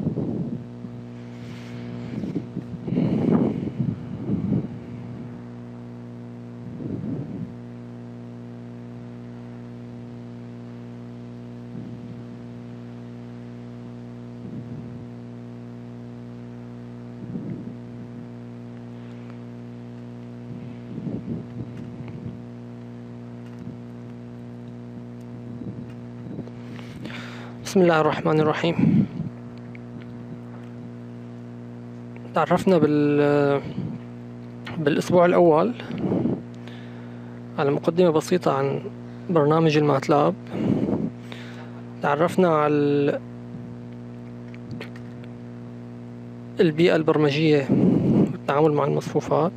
بسم الله الرحمن الرحيم. تعرفنا بالأسبوع الأول على مقدمة بسيطة عن برنامج الماتلاب. تعرفنا على البيئة البرمجية والتعامل مع المصفوفات.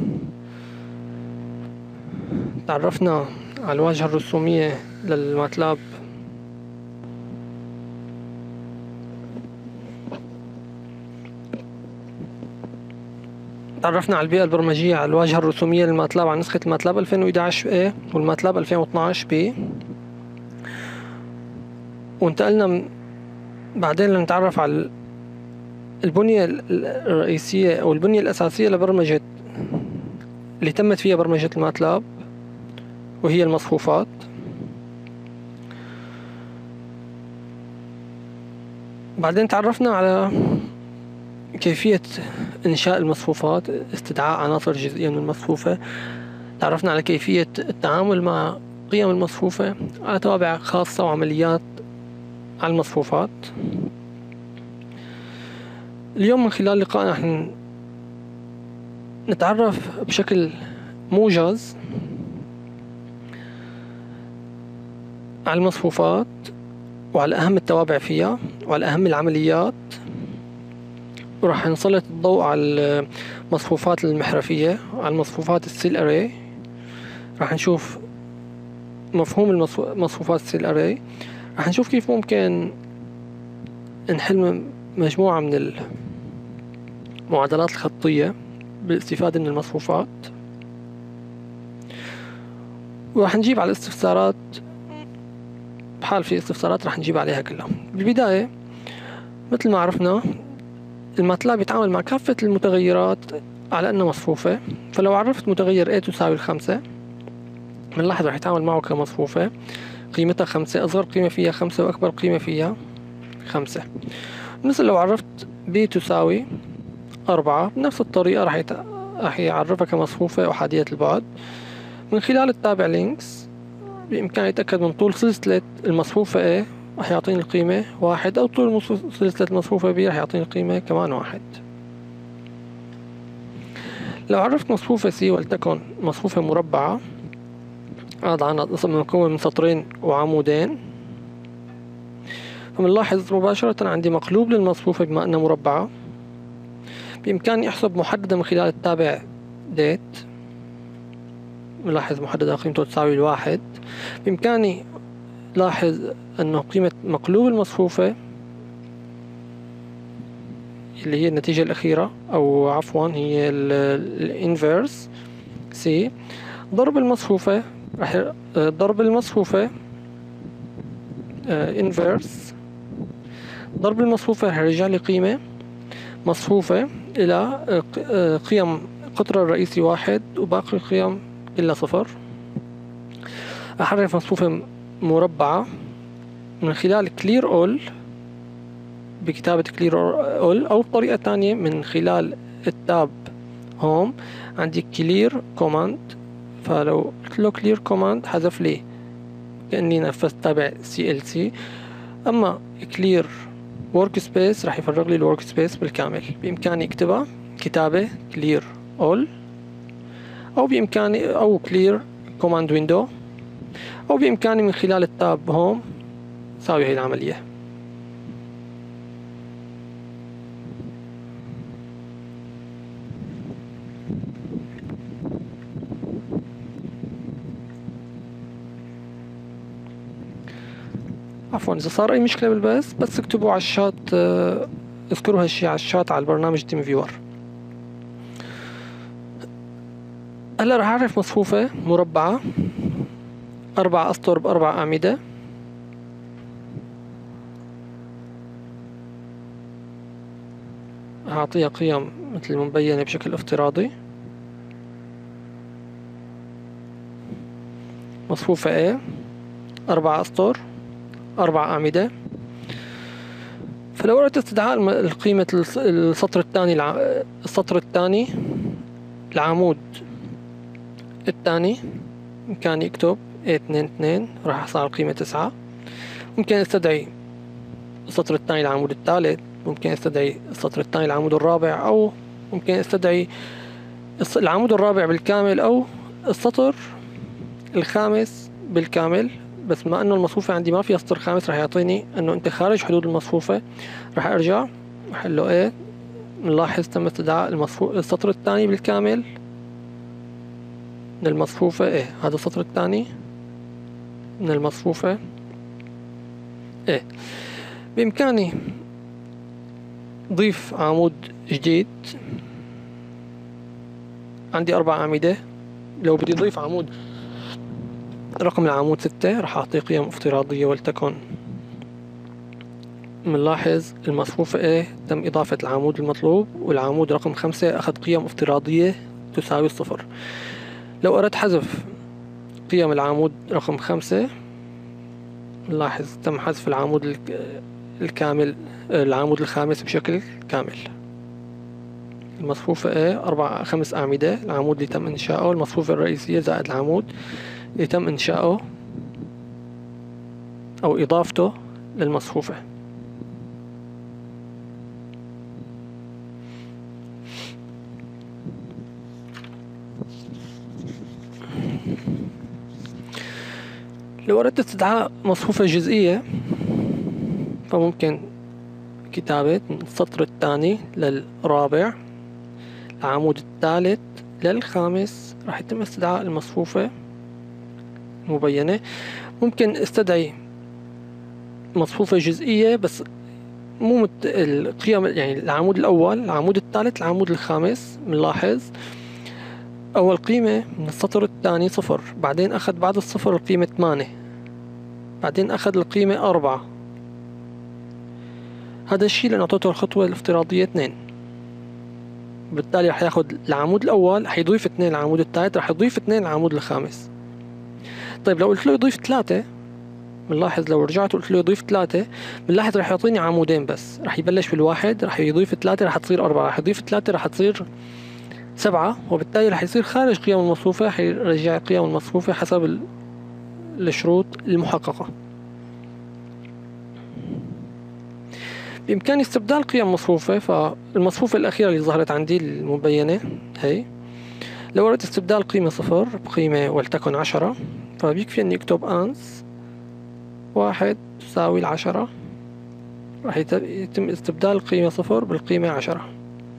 تعرفنا على الواجهة الرسومية للماتلاب. تعرفنا على البيئة البرمجية على الواجهة الرسومية للماتلاب عن نسخة الماتلاب 2011A والماتلاب 2012B، وانتقلنا بعدين لنتعرف على البنية الرئيسية أو البنية الأساسية لبرمجة اللي تمت فيها برمجة الماتلاب، وهي المصفوفات. بعدين تعرفنا على كيفية إنشاء المصفوفات، استدعاء عناصر جزئية من المصفوفة. تعرفنا على كيفية التعامل مع قيم المصفوفة، على توابع خاصة وعمليات على المصفوفات. اليوم من خلال لقائنا نحن نتعرف بشكل موجز على المصفوفات وعلى أهم التوابع فيها وعلى أهم العمليات، وراح نسلط الضوء على المصفوفات المحرفية وعلى المصفوفات السيل أري. راح نشوف مفهوم مصفوفات السيل أري. راح نشوف كيف ممكن نحل مجموعة من المعادلات الخطية بالاستفادة من المصفوفات، وراح نجيب على الاستفسارات بحال في استفسارات راح نجيب عليها كلها. بالبداية مثل ما عرفنا الماتلاب يتعامل مع كافة المتغيرات على أنها مصفوفة. فلو عرفت متغير A تساوي 5 بنلاحظ راح يتعامل معه كمصفوفة قيمتها 5، أصغر قيمة فيها 5 وأكبر قيمة فيها 5. مثل لو عرفت B تساوي 4 بنفس الطريقة راح يعرفها كمصفوفة أحادية البعد. من خلال التابع لينكس بإمكاني أتأكد من طول سلسلة المصفوفة A راح يعطيني القيمة 1، أو طول سلسلة المصفوفة B راح يعطيني القيمة كمان 1. لو عرفت مصفوفة C ولتكن مصفوفة مربعة، هذا عنا مكون من سطرين وعمودين، فمنلاحظ مباشرة عندي مقلوب للمصفوفة بما أنها مربعة. بإمكاني أحسب محددة من خلال التابع ديت. نلاحظ محددة قيمته تساوي 1. بإمكاني لاحظ أنه قيمة مقلوب المصفوفة اللي هي النتيجة الأخيرة، أو عفوا هي الانفيرس سي، ضرب المصفوفة انفيرس ضرب المصفوفة راح يرجع لي قيمة مصفوفة إلى قيم قطر الرئيسي 1 وباقي القيم إلا 0. أحرر مصفوفة مربعة من خلال clear all بكتابة clear all، أو بطريقة تانية من خلال التاب هوم عندي clear command. فلو قلت له clear command حذف لي كأني نفذت تابع CLC. أما clear workspace راح يفرغ لي الworkspace بالكامل. بإمكاني اكتبها كتابة clear all، أو بإمكاني أو clear command window، أو بإمكاني من خلال التاب هوم ساوي هاي العملية. عفوا إذا صار أي مشكلة بالبث بس اكتبوا على الشات، اذكروا هالشي على الشات على البرنامج تيم فيور. هلا راح أعرف مصفوفة مربعة 4 أسطر ب4 أعمدة. هعطيها قيم مثل المبينة بشكل افتراضي. مصفوفة A 4 أسطر 4 أعمدة. فلو أردت استدعاء قيمة السطر الثاني العمود الثاني، بإمكاني أكتب A22 راح أحصل على القيمة 9. ممكن استدعي السطر الثاني العمود الثالث، ممكن استدعي السطر الثاني العمود الرابع، أو ممكن استدعي العمود الرابع بالكامل أو السطر الخامس بالكامل. بس بما انه المصفوفة عندي ما فيها سطر خامس، راح يعطيني انه انت خارج حدود المصفوفة. راح ارجع احل له ايه، نلاحظ تم استدعاء السطر الثاني بالكامل من المصفوفة ايه. هذا السطر الثاني من المصفوفة ايه. بامكاني ضيف عمود جديد. عندي 4 أعمدة، لو بدي ضيف عمود رقم العمود 6 راح أعطيه قيم افتراضية، ولتكن منلاحظ المصفوفة A تم إضافة العمود المطلوب، والعمود رقم 5 أخذ قيم افتراضية تساوي 0. لو أردت حذف قيم العمود رقم 5، نلاحظ تم حذف العمود الكامل، العمود الخامس بشكل كامل. المصفوفة A 5 أعمدة، العمود اللي تم إنشاؤه المصفوفة الرئيسية زائد العمود اللي تم إنشاؤه أو إضافته للمصفوفة. لو أردت استدعاء مصفوفة جزئية، فممكن كتابة من السطر الثاني للرابع العمود الثالث للخامس راح يتم استدعاء المصفوفة مبينة. ممكن استدعي مصفوفة جزئية بس مو القيم، يعني العمود الأول العمود الثالث العمود الخامس. بنلاحظ أول قيمة من السطر الثاني 0، بعدين أخذ بعد الصفر القيمة 8، بعدين أخذ القيمة 4. هذا الشيء لأن أعطيته الخطوة الافتراضية 2، بالتالي رح ياخذ العمود الأول حيضيف 2 العمود الثالث، رح يضيف 2 العمود الخامس. طيب لو قلت له يضيف 3، بنلاحظ لو رجعت قلت له يضيف 3، بنلاحظ رح يعطيني عمودين بس. رح يبلش بالواحد، رح يضيف 3 رح تصير 4، رح يضيف 3 رح تصير 7، وبالتالي رح يصير خارج قيم المصفوفة، حيرجع قيم المصفوفة حسب الشروط المحققة. بإمكاني استبدال قيم مصفوفة. فالمصفوفة الأخيرة اللي ظهرت عندي المبينة هي، لو أردت استبدال قيمة 0 بقيمة ولتكن 10، فبيكفي أني أكتب أنس 1 تساوي 10، راح يتم استبدال قيمة 0 بالقيمة 10.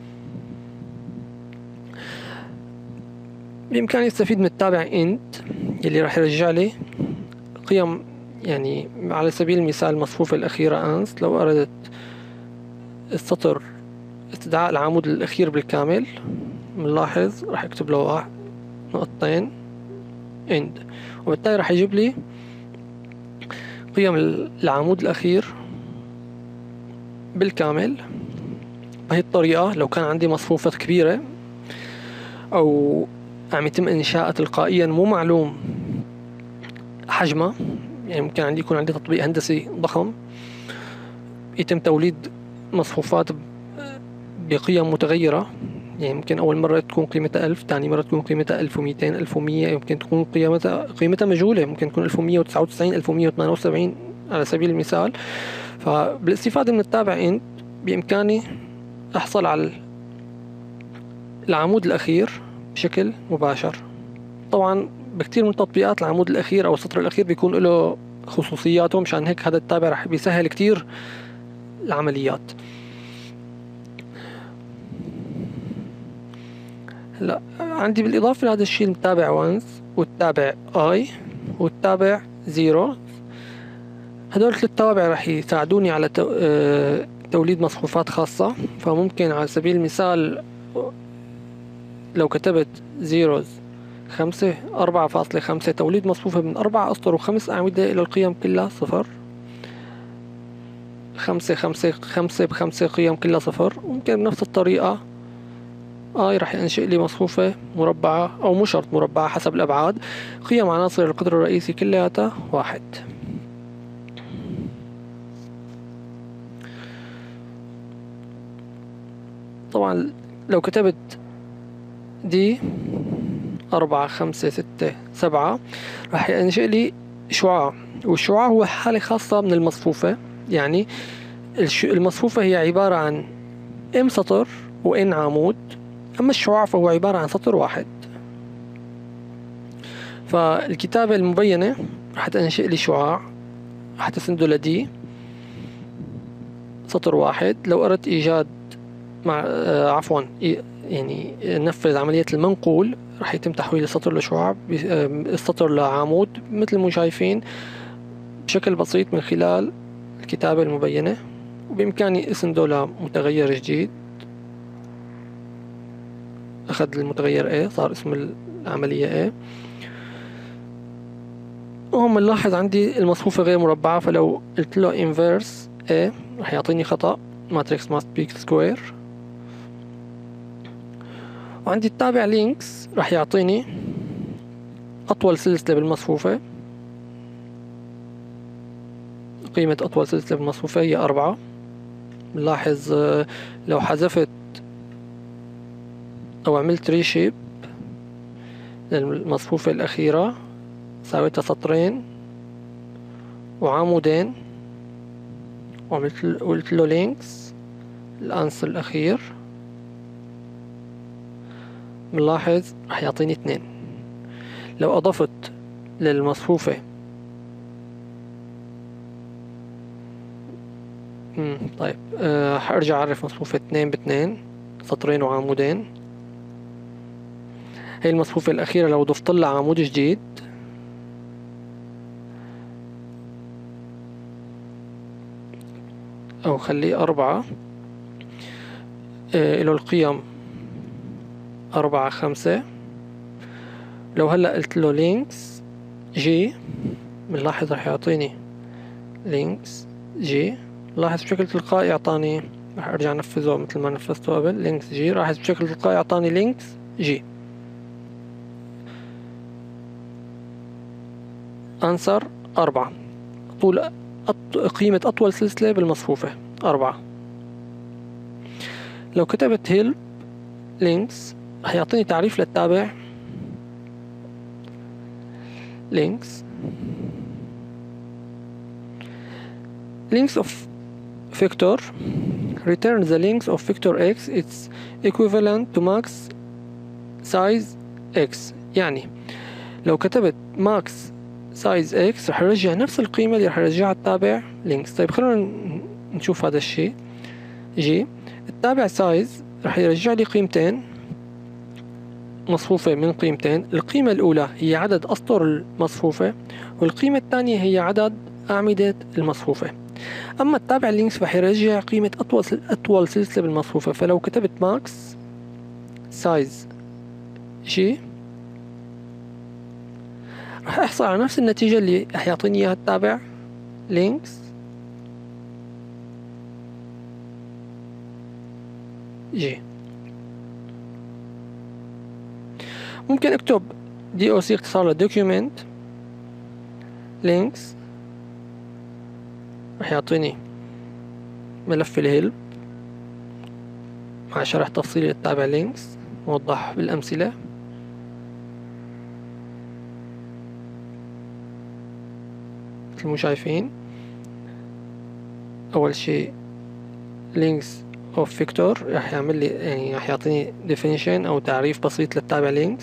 بإمكاني استفيد من التابع int اللي راح يرجع لي قيم، يعني على سبيل المثال المصفوفة الأخيرة أنس، لو أردت السطر استدعاء العمود الأخير بالكامل، بنلاحظ راح أكتب له نقطتين end، وبالتالي راح يجيب لي قيم العمود الأخير بالكامل. بهي الطريقة لو كان عندي مصفوفة كبيرة أو عم يتم إنشاء تلقائيا مو معلوم حجمها، يعني ممكن يكون عندي تطبيق هندسي ضخم يتم توليد مصفوفات بقيم متغيرة، يعني ممكن أول مرة تكون قيمتها 1000، ثاني مرة تكون قيمتها 1200 1100، يمكن تكون قيمتها مجهولة، ممكن تكون 1199 1178 على سبيل المثال. فبالاستفادة من التابع إنت بإمكاني أحصل على العمود الأخير بشكل مباشر. طبعا بكتير من تطبيقات العمود الأخير أو السطر الأخير بيكون له خصوصياته، مشان هيك هذا التابع رح بيسهل كتير العمليات. هلا عندي بالإضافة لهذا الشيء التابع وانس والتابع I والتابع 0. هدول 3 توابع رح يساعدوني على توليد مصفوفات خاصة. فممكن على سبيل المثال لو كتبت 5 4.5 توليد مصفوفة من 4 أسطر و5 أعمدة إلى القيم كلها 0 5 ب5 قيم كلها صفر. ممكن بنفس الطريقة راح ينشئ لي مصفوفة مربعة أو مو شرط مربعة حسب الأبعاد. قيم عناصر القطر الرئيسي كلياتها 1. طبعا لو كتبت دي 4 5 6 7 راح ينشئ لي شعاع، والشعاع هو حالة خاصة من المصفوفة. يعني المصفوفة هي عبارة عن M سطر و N عمود، أما الشعاع فهو عبارة عن سطر واحد. فالكتابة المبينة راح تنشئ لي شعاع، راح تسنده لدي سطر واحد. لو أردت إيجاد يعني نفذ عملية المنقول، راح يتم تحويل السطر لشعاع، السطر لعمود مثل ما شايفين بشكل بسيط من خلال الكتابة المبينة. وبإمكاني اسنده لمتغير جديد، أخذ المتغير A صار اسم العملية A. وهم نلاحظ عندي المصفوفة غير مربعة، فلو قلت له inverse A راح يعطيني خطأ matrix must be square. وعندي التابع links راح يعطيني أطول سلسلة بالمصفوفة. قيمة أطول سلسلة بالمصفوفة هي 4. نلاحظ لو حذفت أو عملت ريشيب للمصفوفة الأخيرة، ساويتها سطرين وعمودين وقلت له لينكس الأنسر الأخير، بنلاحظ راح يعطيني 2. لو أضفت للمصفوفة طيب حأرجع أعرف مصفوفة 2 ب2 سطرين وعمودين. هي المصفوفة الأخيرة لو ضفت لها عمود جديد أو خليه 4، له القيم 4 5. لو هلأ قلت له لينكس جي، بنلاحظ راح يعطيني لينكس جي. لاحظ بشكل تلقائي اعطاني، راح ارجع انفذه مثل ما نفذته قبل لينكس جي. لاحظ بشكل تلقائي اعطاني لينكس جي. انسر 4. قيمة اطول سلسلة بالمصفوفة 4. لو كتبت هيلب لينكس راح يعطيني تعريف للتابع links of vector return the links of vector x it's equivalent to max size x. يعني لو كتبت max size x رح يرجع نفس القيمة اللي رح يرجعها التابع links. طيب خلونا نشوف هذا الشيء. جي التابع size رح يرجع لي قيمتين مصفوفة من قيمتين. القيمة الأولى هي عدد أسطر المصفوفة، والقيمة الثانية هي عدد أعمدة المصفوفة. أما التابع لينكس رح يرجع قيمة أطول سلسلة بالمصفوفة. فلو كتبت ماكس سايز جي رح أحصل على نفس النتيجة اللي رح يعطيني إياها التابع لينكس جي. ممكن اكتب DOC اختصار لدوكيومنت لينكس، رح يعطيني ملف الهيلب مع شرح تفصيلي للتابع لينكس موضح بالأمثلة. مثل ما شايفين أول شيء links of vector رح يعمل لي يعني رح يعطيني definition أو تعريف بسيط للتابع links.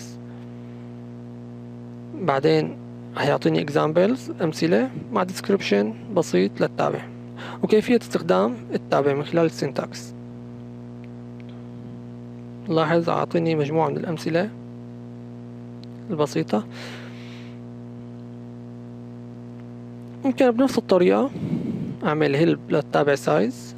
بعدين رح يعطيني examples أمثلة مع description بسيط للتابع وكيفية استخدام التابع من خلال السينتاكس. لاحظ أعطيني مجموعة من الأمثلة البسيطة. ممكن بنفس الطريقة أعمل هيلب للتابع سايز.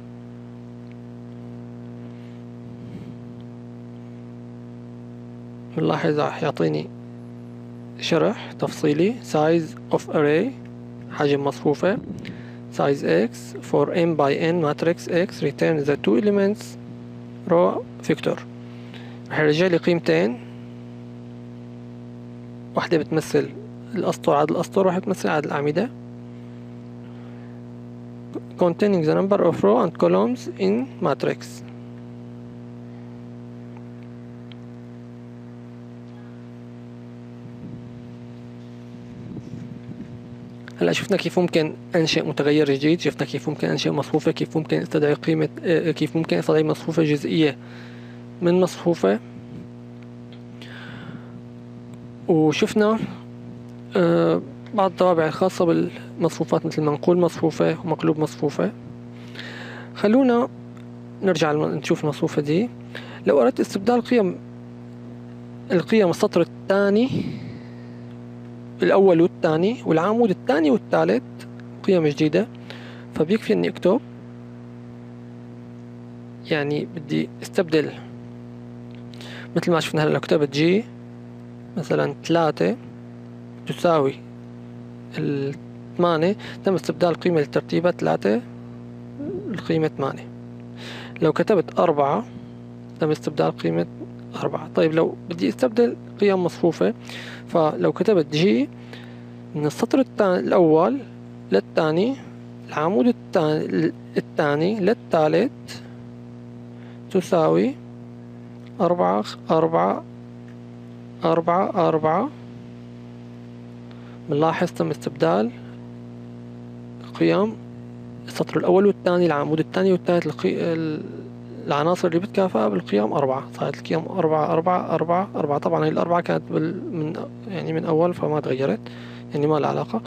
بنلاحظ راح يعطيني شرح تفصيلي size of array حجم مصفوفة، size size x for m by n matrix x return the two elements row vector. رح يرجع لي قيمتين، واحدة بتمثل الأسطر عدد الأسطر، واحدة بتمثل عدد الأعمدة containing the number of row and columns in matrix. هلا شفنا كيف ممكن انشئ متغير جديد، شفنا كيف ممكن انشئ مصفوفة، كيف ممكن استدعي قيمة، كيف ممكن استدعي مصفوفة جزئية من مصفوفة، وشفنا بعض الطوابع الخاصة بالمصفوفات مثل منقول مصفوفة ومقلوب مصفوفة. خلونا نرجع نشوف المصفوفة دي. لو أردت استبدال القيم السطر الثاني الأول والثاني والعمود الثاني والثالث قيم جديدة، فبيكفي إني أكتب، يعني بدي استبدل مثل ما شفنا هلا. لو كتبت جي مثلا 3 تساوي 8، تم استبدال قيمة الترتيبة 3 القيمة 8. لو كتبت 4 تم استبدال قيمة 4. طيب لو بدي استبدل قيم مصفوفة، فلو كتبت جي من السطر الأول للثاني العمود الثاني للثالث تساوي 4 4 4 4، بنلاحظ تم استبدال قيم السطر الأول والثاني العمود الثاني والثالث العناصر اللي بتكافئها بالقيم 4. صارت القيم 4 4 4 4. طبعا هي الأربعة كانت من أول فما تغيرت، يعني ما لها علاقة.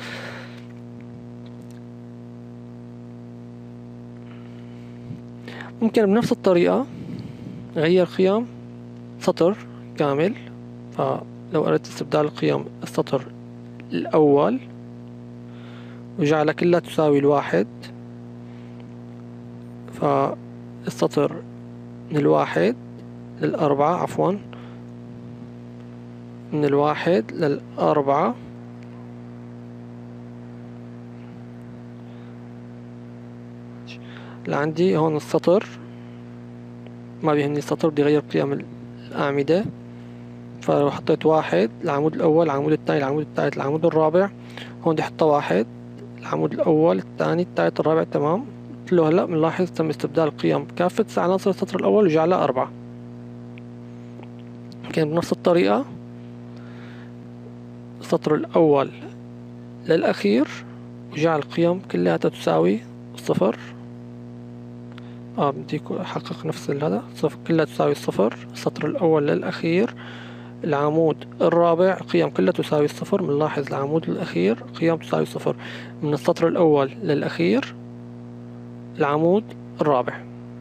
ممكن بنفس الطريقة غير قيم سطر كامل. فلو أردت استبدال قيم السطر الأول وجعلها كلها تساوي 1، فالسطر من 1 لل4، عفوا من 1 لل4 اللي عندي هون السطر، ما بيهمني السطر، بدي أغير قيم الأعمدة. فلو حطيت 1 العمود الأول، العمود الثاني، العمود الثالث، العمود الرابع، هون بدي أحطها 1 العمود الأول الثاني الثالث الرابع. تمام. قلت له هلا بنلاحظ تم استبدال قيم كافة عناصر السطر الأول وجعلها 4. كان بنفس الطريقة السطر الأول للأخير وجعل القيم كلها تساوي 0. بدي أحقق نفس هذا، كلها تساوي 0. السطر الأول للأخير، العمود الرابع قيم كلها تساوي 0. بنلاحظ العمود الأخير قيم تساوي 0 من السطر الأول للأخير العمود الرابع.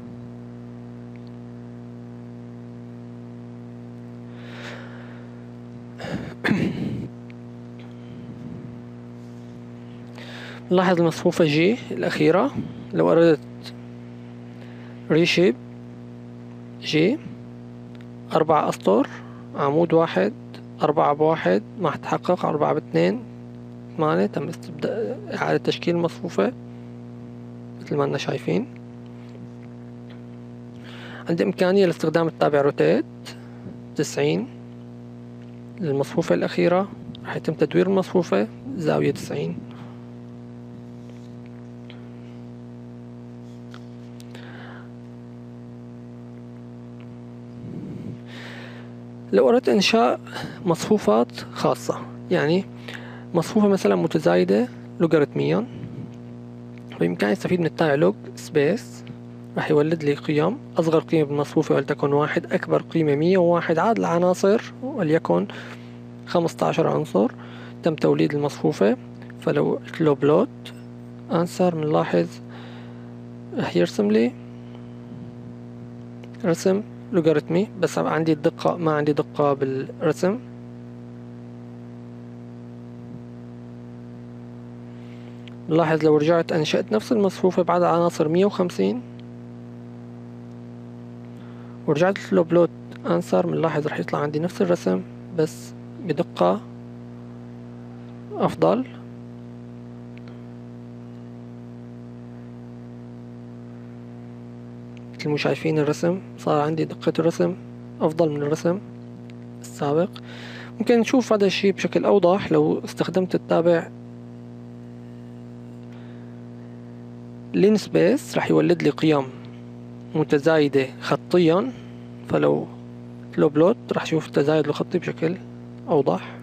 نلاحظ المصفوفة جي الأخيرة. لو أردت ريشيب جي 4 أسطر، عمود 1، 4 ب1 ما حتحقق، 4 ب2 8. تم إعادة تشكيل المصفوفة مثل ما أننا شايفين. عندي إمكانية لاستخدام التابع روتيت 90 للمصفوفة الأخيرة. راح يتم تدوير المصفوفة زاوية 90. لو أردت إنشاء مصفوفات خاصة، يعني مصفوفة مثلا متزايدة لوغاريتميا، بإمكاني أستفيد من التابع لوج سبيس. راح يولد لي قيم. أصغر قيمة بالمصفوفة ولتكن 1، أكبر قيمة 101، عدد العناصر وليكن 15 عنصر. تم توليد المصفوفة. فلو قلت له بلوت أنسر بنلاحظ راح يرسم لي رسم لوغاريتمي، بس عندي الدقة، ما عندي دقة بالرسم. نلاحظ لو رجعت أنشأت نفس المصفوفة بعدد عناصر 150 ورجعت له بلوت أنسر، بنلاحظ رح يطلع عندي نفس الرسم بس بدقة أفضل. مثل مو شايفين الرسم، صار عندي دقة الرسم أفضل من الرسم السابق. ممكن نشوف هذا الشي بشكل أوضح لو استخدمت التابع لين سبيس، راح يولد لي قيم متزايدة خطيا. فلو بلوت راح اشوف التزايد الخطي بشكل أوضح.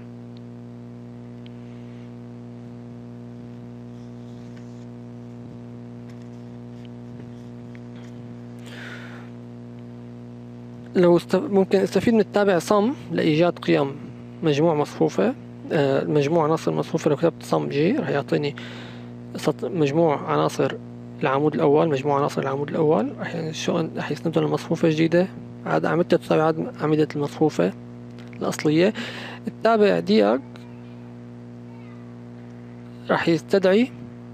ممكن استفيد من التابع صم لإيجاد قيم مجموع مصفوفة. مجموع عناصر مصفوفة لو كتبت صم جي راح يعطيني مجموع عناصر العمود الأول. مجموع عناصر العمود الأول راح يسندون لمصفوفة جديدة. أعمدتها تساوي أعمدة المصفوفة الأصلية. التابع دياج راح يستدعي،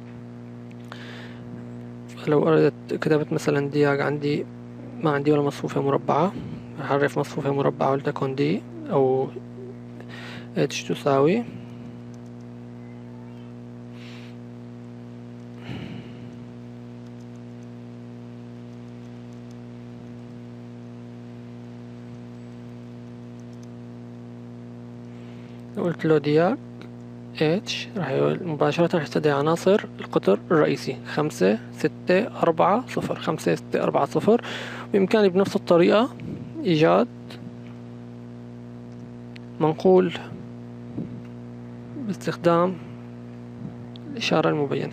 لو أردت كتبت مثلا دياج عندي ما عندي ولا مصفوفة مربعة، راح أعرف مصفوفة مربعة ولتكن دي أو اتش تساوي لو قلت له دياج اتش مباشرة راح يستدعي عناصر القطر الرئيسي 5 6 4 0. 5 6 4 0. بإمكاني بنفس الطريقة إيجاد منقول باستخدام الإشارة المبينة.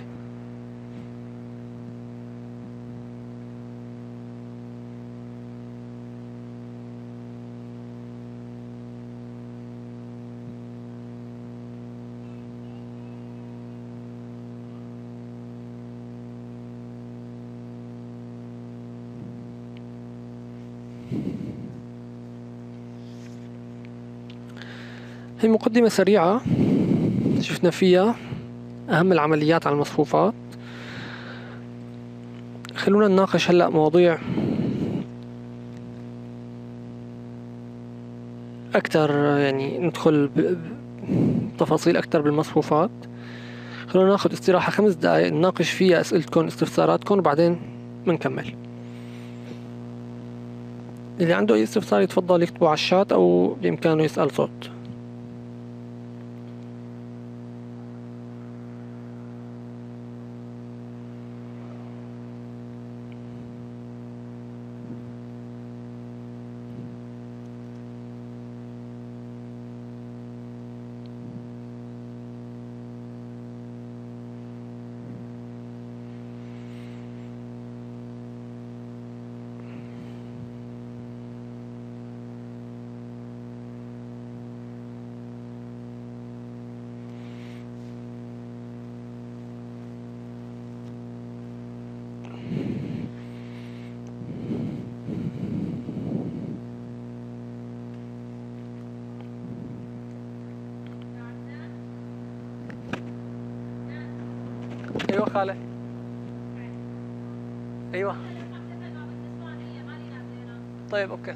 هي مقدمة سريعة شفنا فيها أهم العمليات على المصفوفات. خلونا نناقش هلأ مواضيع أكتر، يعني ندخل بتفاصيل أكتر بالمصفوفات. خلونا ناخد استراحة 5 دقايق نناقش فيها أسئلتكم استفساراتكم وبعدين بنكمل. اللي عنده أي استفسار يتفضل يكتبه على الشات أو بإمكانه يسأل صوت. أيوة خالة. أيوة طيب أوكي.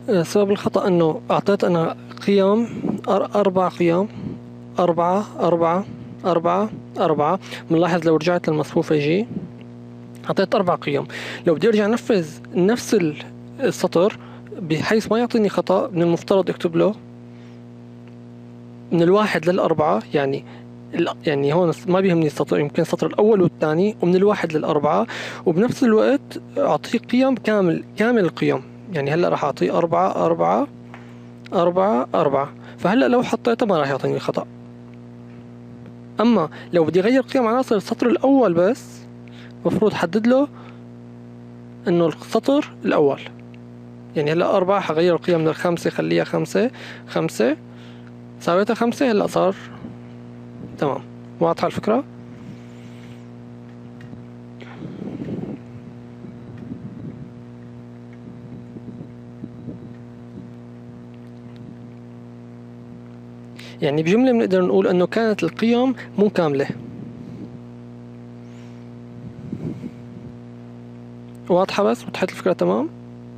سبب الخطأ انه اعطيت انا قيم 4 قيم، 4 بنلاحظ لو رجعت للمصفوفة جي اعطيت 4 قيم. لو بدي ارجع انفذ نفس السطر بحيث ما يعطيني خطأ، من المفترض اكتب له من 1 ل4، يعني هون ما بيهمني السطر، يمكن السطر الأول والثاني، ومن 1 ل4، وبنفس الوقت أعطيه قيم كامل القيم. يعني هلا راح أعطيه 4 4 4 4. فهلا لو حطيته ما راح يعطيني خطأ. أما لو بدي أغير قيم عناصر السطر الأول بس، مفروض حدد له إنه السطر الأول. يعني هلا 4 حغير القيم من 5 خليها 5 ساويتها 5، هلا صار تمام. واضحة الفكرة؟ يعني بجملة بنقدر نقول انه كانت القيم مو كاملة. واضحة بس؟ وضحت الفكرة تمام؟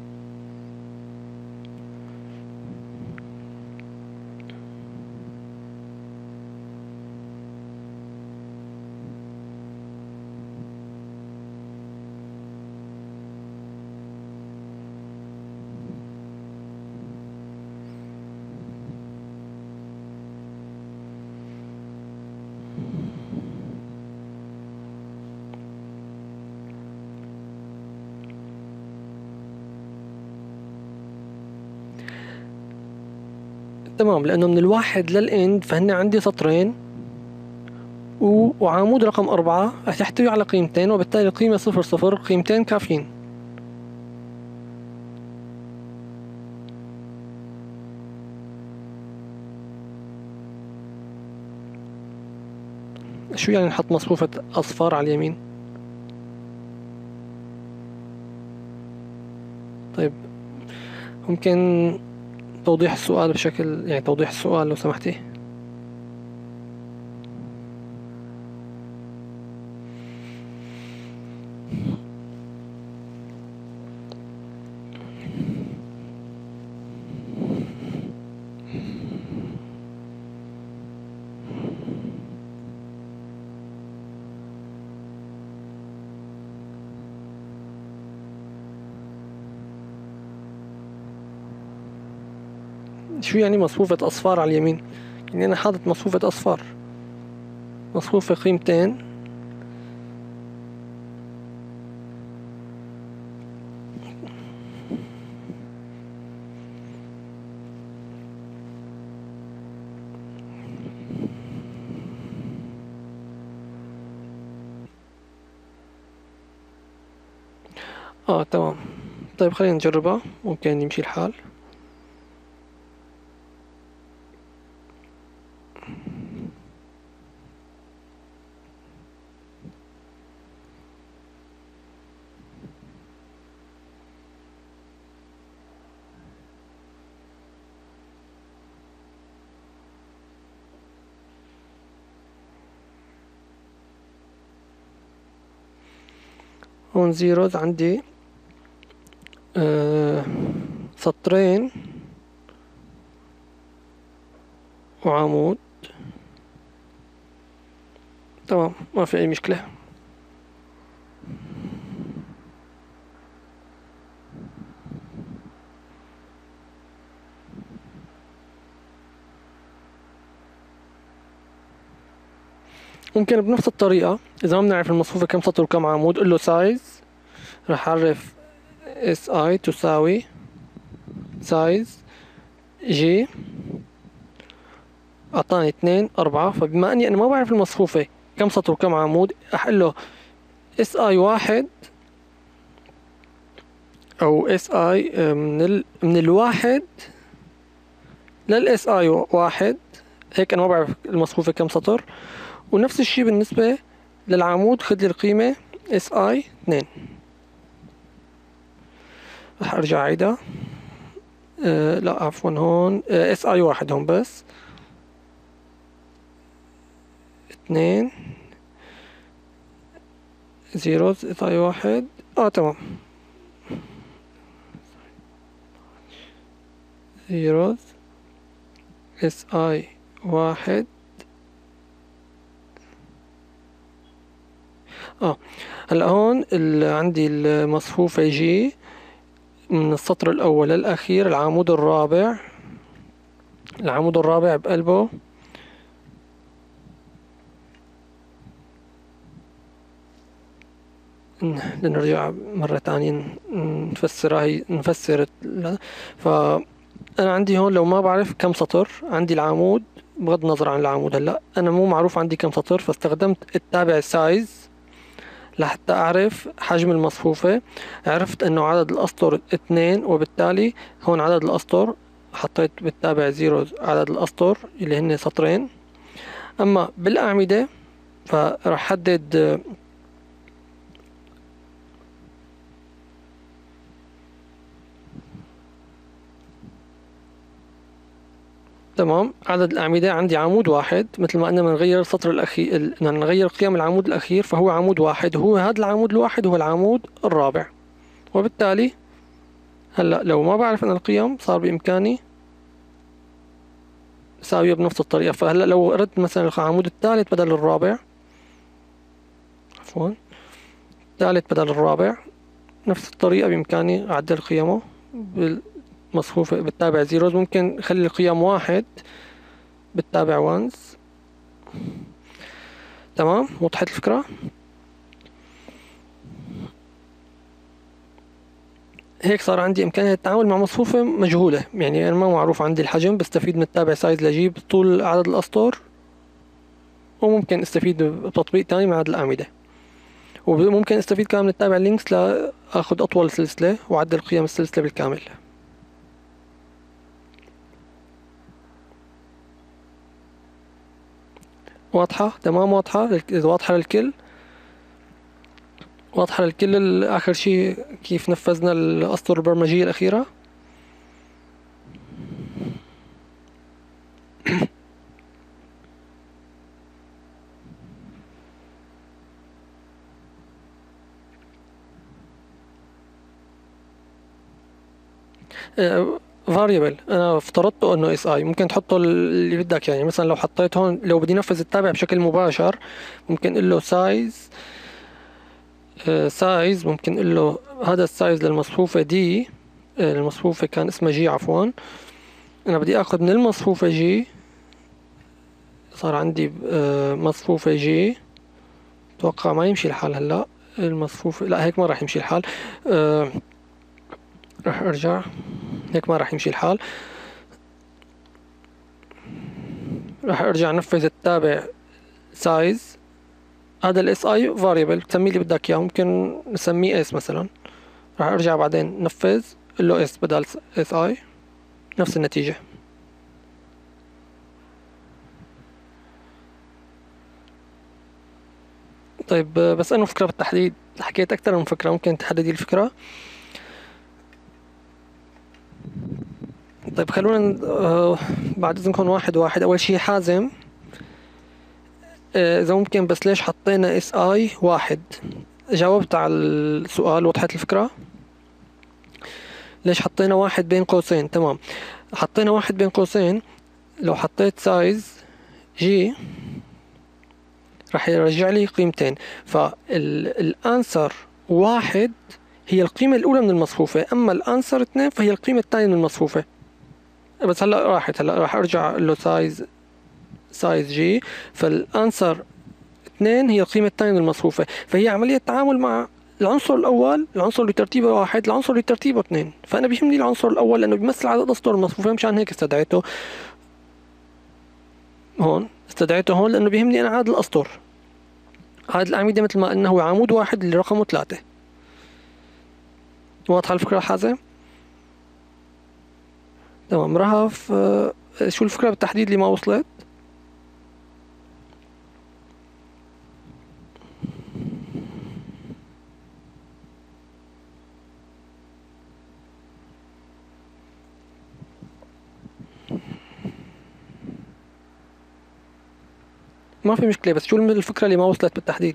تمام، لأنه من 1 للإند فهن عندي سطرين وعمود رقم 4 تحتوي على قيمتين، وبالتالي القيمة 0 قيمتين كافيين. شو يعني نحط مصفوفة أصفار على اليمين؟ طيب ممكن توضيح السؤال بشكل، يعني توضيح السؤال لو سمحتي. شو يعني مصفوفة أصفار على اليمين؟ يعني أنا حاطط مصفوفة أصفار، مصفوفة قيمتين. تمام. طيب خلينا نجربها، ممكن يمشي الحال. هون زيروز عندي سطرين وعمود. تمام، ما في أي مشكلة. ممكن بنفس الطريقة إذا ما بنعرف المصفوفة كم سطر وكم عمود، قل له سايز، رح أعرف اس اي تساوي سايز جي، أعطاني 2 4. فبما إني أنا ما بعرف المصفوفة كم سطر وكم عمود، أحل له اس اي 1 أو اس اي من 1 للاس اي 1. هيك أنا ما بعرف المصفوفة كم سطر. ونفس الشي بالنسبة للعمود، خذ لي القيمة اس اي 2. رح ارجع اعيدها. لا عفوا، هون اس اي 1 هون بس 2 زيروز اس اي 1. تمام. زيروز اس اي واحد. هلا هون عندي المصفوفة جي من السطر الأول للأخير، العمود الرابع، العمود الرابع بقلبه نرجع مرة تانية نفسرها، هي نفسر فأنا عندي هون لو ما بعرف كم سطر عندي العمود، بغض النظر عن العمود هلا أنا مو معروف عندي كم سطر، فاستخدمت التابع سايز لحتى أعرف حجم المصفوفة. عرفت إنه عدد الأسطر 2، وبالتالي هون عدد الأسطر حطيت بالتابع زيرو عدد الأسطر اللي هن سطرين. أما بالأعمدة فراح حدد تمام عدد الأعمدة. عندي عمود واحد، مثل ما قلنا بنغير السطر الأخير، بدنا نغير قيم العمود الأخير، فهو عمود واحد، وهو هذا العمود الواحد هو العمود الرابع. وبالتالي هلا لو ما بعرف أنا القيم صار بإمكاني ساوية بنفس الطريقة. فهلا لو أردت مثلا العمود الثالث بدل الرابع، عفوا الثالث بدل الرابع، نفس الطريقة بإمكاني أعدل قيمه بالمصفوفة بالتابع زيروز. ممكن أخلي القيم واحد بالتابع وانز. تمام وضحت الفكرة. هيك صار عندي إمكانية التعامل مع مصفوفة مجهولة، يعني أنا ما معروف عندي الحجم، بستفيد من التابع سايز لأجيب طول عدد الأسطر، وممكن استفيد بتطبيق تاني مع عدد الأعمدة، وممكن استفيد كمان من التابع لينكس لأخذ أطول سلسلة وأعدل قيم السلسلة بالكامل. واضحة؟ تمام واضحة، واضحة للكل. واضحة للكل. آخر شي كيف نفذنا الأسطر البرمجية الأخيرة. فاريبل انا افترضته انه اس اي، ممكن تحطه اللي بدك. يعني مثلا لو حطيت هون، لو بدي نفذ التابع بشكل مباشر، ممكن اقول له سايز. سايز ممكن اقول له هذا السايز للمصفوفة دي. المصفوفة كان اسمها جي عفوا. انا بدي اخذ من المصفوفة جي، صار عندي مصفوفة جي. اتوقع ما يمشي الحال هلا المصفوفة، لا هيك ما راح يمشي الحال. آه، راح ارجع، هيك ما راح يمشي الحال. راح ارجع انفذ التابع سايز. هذا الاس اي فاريبل تسميه اللي بدك اياه، ممكن نسميه اس مثلا. راح ارجع بعدين نفذ له اس بدل اس اي، نفس النتيجة. طيب بس انه فكرة بالتحديد، حكيت اكثر من فكرة، ممكن تحددي الفكرة. طيب خلونا بعد اذنكم واحد واحد. اول شيء حازم، اذا ممكن بس ليش حطينا اس اي واحد؟ جاوبت على السؤال، وضحت الفكرة. ليش حطينا واحد بين قوسين؟ تمام، حطينا واحد بين قوسين. لو حطيت سايز جي راح يرجع لي قيمتين، فالانسر واحد هي القيمة الأولى من المصفوفة، أما الانسر اثنين فهي القيمة الثانية من المصفوفة. بس هلا راحت، هلا راح أرجع له سايز جي، فالانسر اثنين هي القيمة الثانية من المصفوفة. فهي عملية تعامل مع العنصر الأول، العنصر اللي ترتيبه واحد، العنصر اللي ترتيبه اثنين. فأنا بيهمني العنصر الأول لأنه بيمثل عدد أسطر المصفوفة، مشان هيك استدعيته هون. استدعيته هون لأنه بيهمني أنا عدد الأسطر. عدد الأعمدة مثل ما قلنا هو عمود واحد اللي رقمه 3. واضحة الفكرة حازم؟ تمام. رهف شو الفكرة بالتحديد اللي ما وصلت؟ ما في مشكلة، بس شو الفكرة اللي ما وصلت بالتحديد؟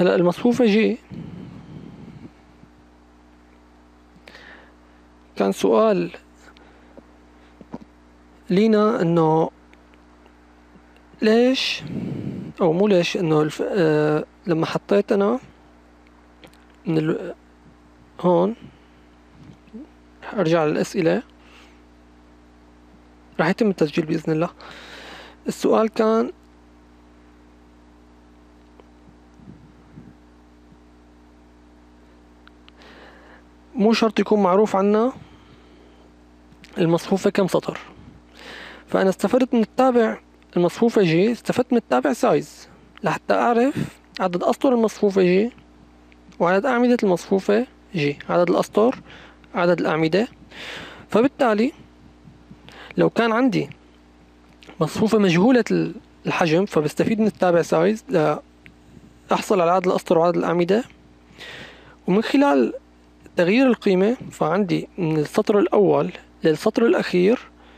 هلا المصفوفة جي كان سؤال لينا انه ليش، او مو ليش، انه لما حطيت انا من هون ارجع للاسئلة راح يتم التسجيل باذن الله. السؤال كان مو شرط يكون معروف عنا المصفوفة كم سطر، فأنا استفدت من التابع المصفوفة جي، استفدت من التابع سايز لحتى أعرف عدد أسطر المصفوفة جي وعدد أعمدة المصفوفة جي، عدد الأسطر عدد الأعمدة. فبالتالي لو كان عندي مصفوفة مجهولة الحجم فبستفيد من التابع سايز لأحصل على عدد الأسطر وعدد الأعمدة، ومن خلال تغيير القيمة فعندي من السطر الأول للسطر الأخير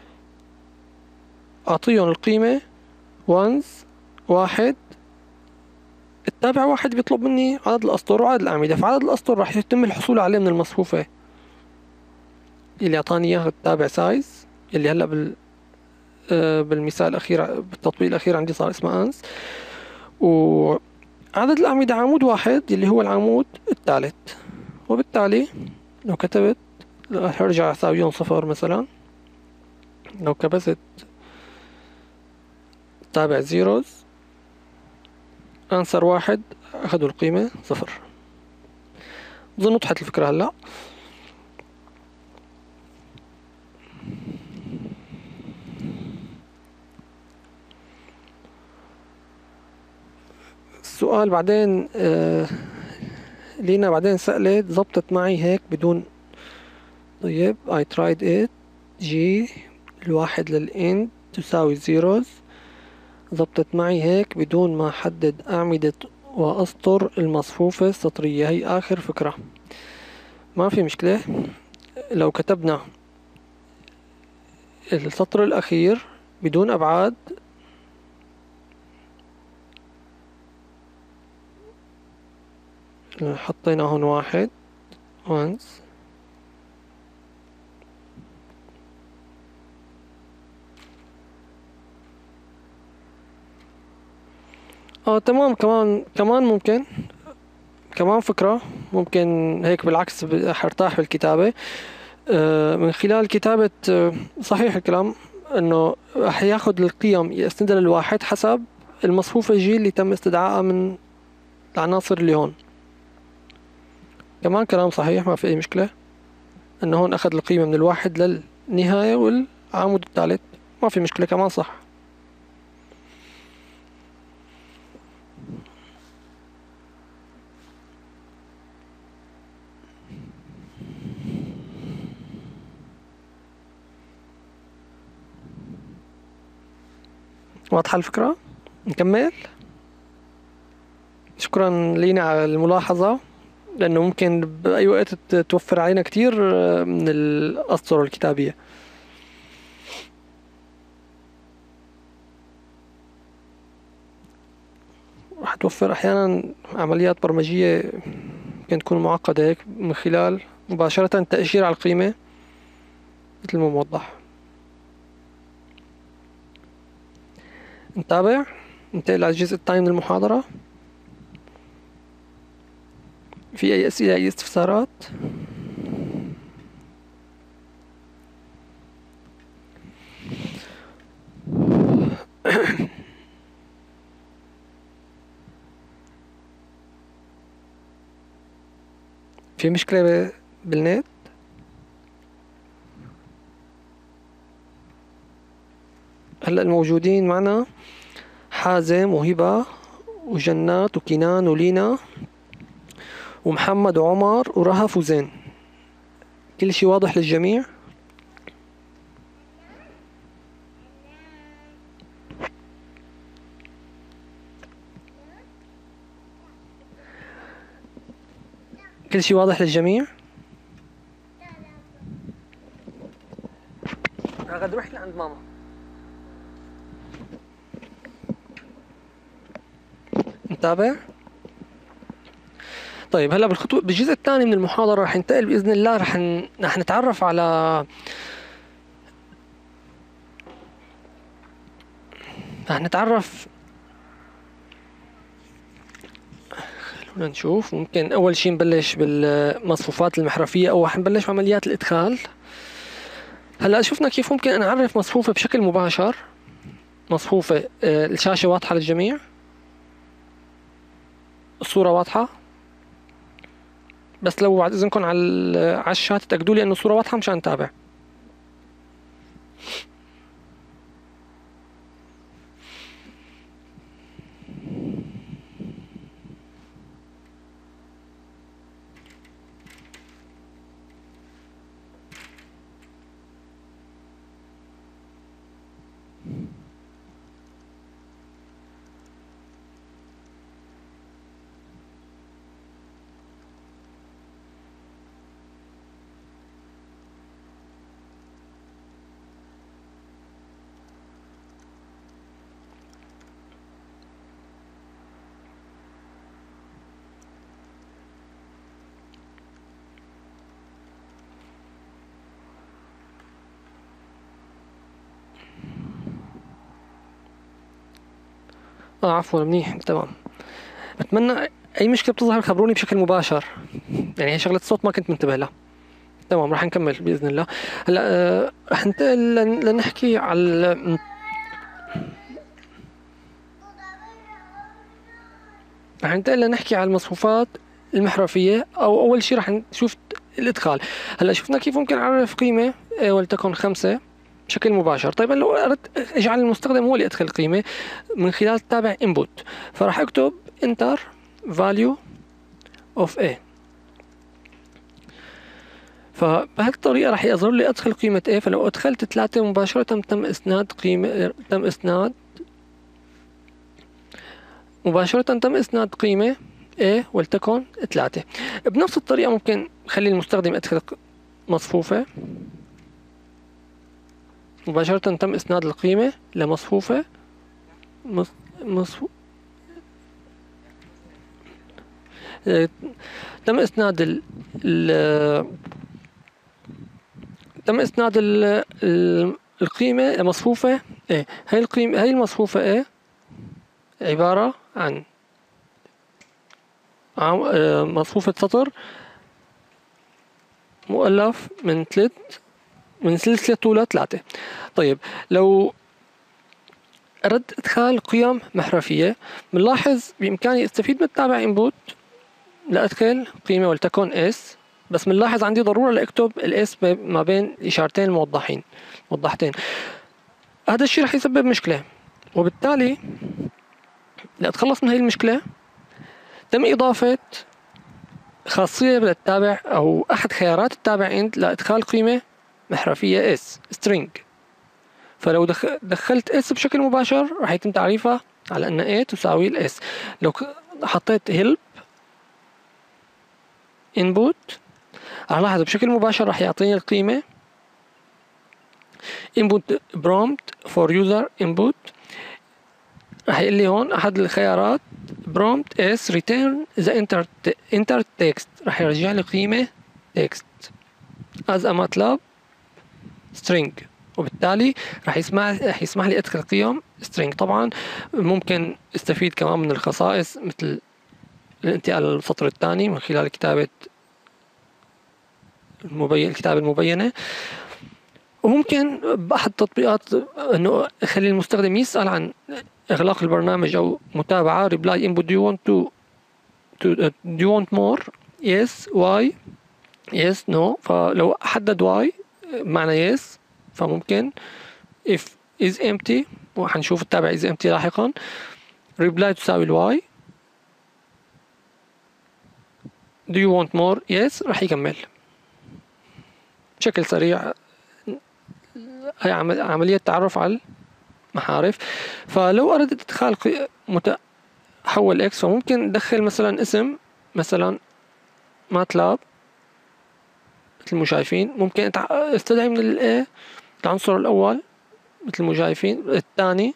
أعطيهم القيمة وانز واحد، التابع واحد بيطلب مني عدد الأسطر وعدد الأعمدة، فعدد الأسطر راح يتم الحصول عليه من المصفوفة اللي أعطاني إياها التابع سايز اللي هلا بالمثال الأخير بالتطبيق الأخير عندي صار اسمه أنس، وعدد الأعمدة عمود واحد اللي هو العمود الثالث. وبالتالي لو كتبت راح أرجع أساويهم صفر مثلا، لو كبست تابع زيروز أنسر واحد أخذوا القيمة صفر. بظن وضحت الفكرة هلا. السؤال بعدين لينا بعدين سألت زبطت معي هيك بدون. طيب I tried it G الواحد للإند تساوي زيروز، زبطت معي هيك بدون ما أحدد أعمدة وأسطر المصفوفة السطرية. هي آخر فكرة، ما في مشكلة. لو كتبنا السطر الأخير بدون أبعاد حطينا هون واحد once، تمام. كمان ممكن كمان فكرة ممكن هيك بالعكس حرتاح بالكتابة من خلال كتابة صحيح الكلام انه رح ياخد القيم يسندها للواحد حسب المصفوفة جي اللي تم استدعائها من العناصر اللي هون. كمان كلام صحيح ما في اي مشكلة، انه هون اخذ القيمة من الواحد للنهاية والعمود الثالث، ما في مشكلة كمان صح. واضحة الفكرة؟ نكمل. شكرا لينا على الملاحظة، لأنه ممكن بأي وقت توفر علينا كتير من الأسطر الكتابية. راح توفر أحيانا عمليات برمجية ممكن تكون معقدة هيك من خلال مباشرة تأشير على القيمة مثل ما موضح. نتابع، ننتقل على الجزء الثاني من المحاضرة. في أي أسئلة أي استفسارات؟ في مشكلة بالنت؟ هلا الموجودين معنا حازم وهبة وجنات وكنان ولينا ومحمد وعمر ورهف وزين. كل شي واضح للجميع؟ كل شي واضح للجميع؟ غد روح لعند ماما. نتابع. طيب هلا بالجزء الثاني من المحاضرة رح ننتقل بإذن الله، رح نتعرف على خلونا نشوف. ممكن أول شيء نبلش بالمصفوفات المحرفية أو رح نبلش بعمليات الإدخال. هلا شفنا كيف ممكن نعرف مصفوفة بشكل مباشر. مصفوفة الشاشة واضحة للجميع، الصورة واضحة، بس لو بعد إذنكم على الشات تأكدوا لي إنه الصورة واضحة مشان نتابع. عفوا، منيح، تمام. بتمنى أي مشكلة بتظهر خبروني بشكل مباشر، يعني هي شغلة صوت ما كنت منتبه لها. تمام، رح نكمل بإذن الله. هلا رح ننتقل لنحكي على المصفوفات المحرفية. أو أول شيء رح نشوف الإدخال. هلا شفنا كيف ممكن أعرف قيمة ولتكن 5 بشكل مباشر. طيب لو أردت أجعل المستخدم هو اللي يدخل قيمة من خلال تابع input، فراح أكتب enter value of a. فبهالطريقة راح يظهر لي أدخل قيمة A. فلو أدخلت 3 مباشرة تم إسناد قيمة A ولتكن 3. بنفس الطريقة ممكن خلي المستخدم يدخل مصفوفة مباشرة تم إسناد القيمة لمصفوفة تم إسناد القيمة لمصفوفة A. هاي المصفوفة A عبارة عن مصفوفة سطر مؤلف من سلسلة طولها 3. طيب لو أردت إدخال قيم محرفية، بنلاحظ بإمكاني استفيد من التابع input لأدخل قيمة ولتكن S. بس بنلاحظ عندي ضرورة لأكتب الS ما بين إشارتين موضحتين. هذا الشيء رح يسبب مشكلة، وبالتالي لأتخلص من هذه المشكلة تم إضافة خاصية للتابع أو أحد خيارات التابع إند لإدخال قيمة محرفية S string. فلو دخلت S بشكل مباشر راح يتم تعريفها على أن A تساوي ال S. لو حطيت help input راح لاحظ بشكل مباشر راح يعطيني القيمة input prompt for user input. راح يقول لي هون أحد الخيارات prompt is return the enter text. راح يرجع لي قيمة text as a MATLAB string، وبالتالي راح يسمح لي أدخل قيم string. طبعا ممكن استفيد كمان من الخصائص مثل الانتقال للسطر الثاني من خلال الكتابة المبينة. وممكن بأحد التطبيقات أنه أخلي المستخدم يسأل عن إغلاق البرنامج أو متابعة reply input do you want more yes why yes no. فلو حدد why معنى yes فممكن if is empty، وحنشوف التابع is empty لاحقا. reply تساوي why do you want more yes راح يكمل بشكل سريع. هي عملية تعرف على المحارف. فلو أردت إدخال حول إكس فممكن ندخل مثلا اسم مثلا ماتلاب مثل ما شايفين. ممكن استدعي من العنصر الأول مثل ما شايفين، الثاني،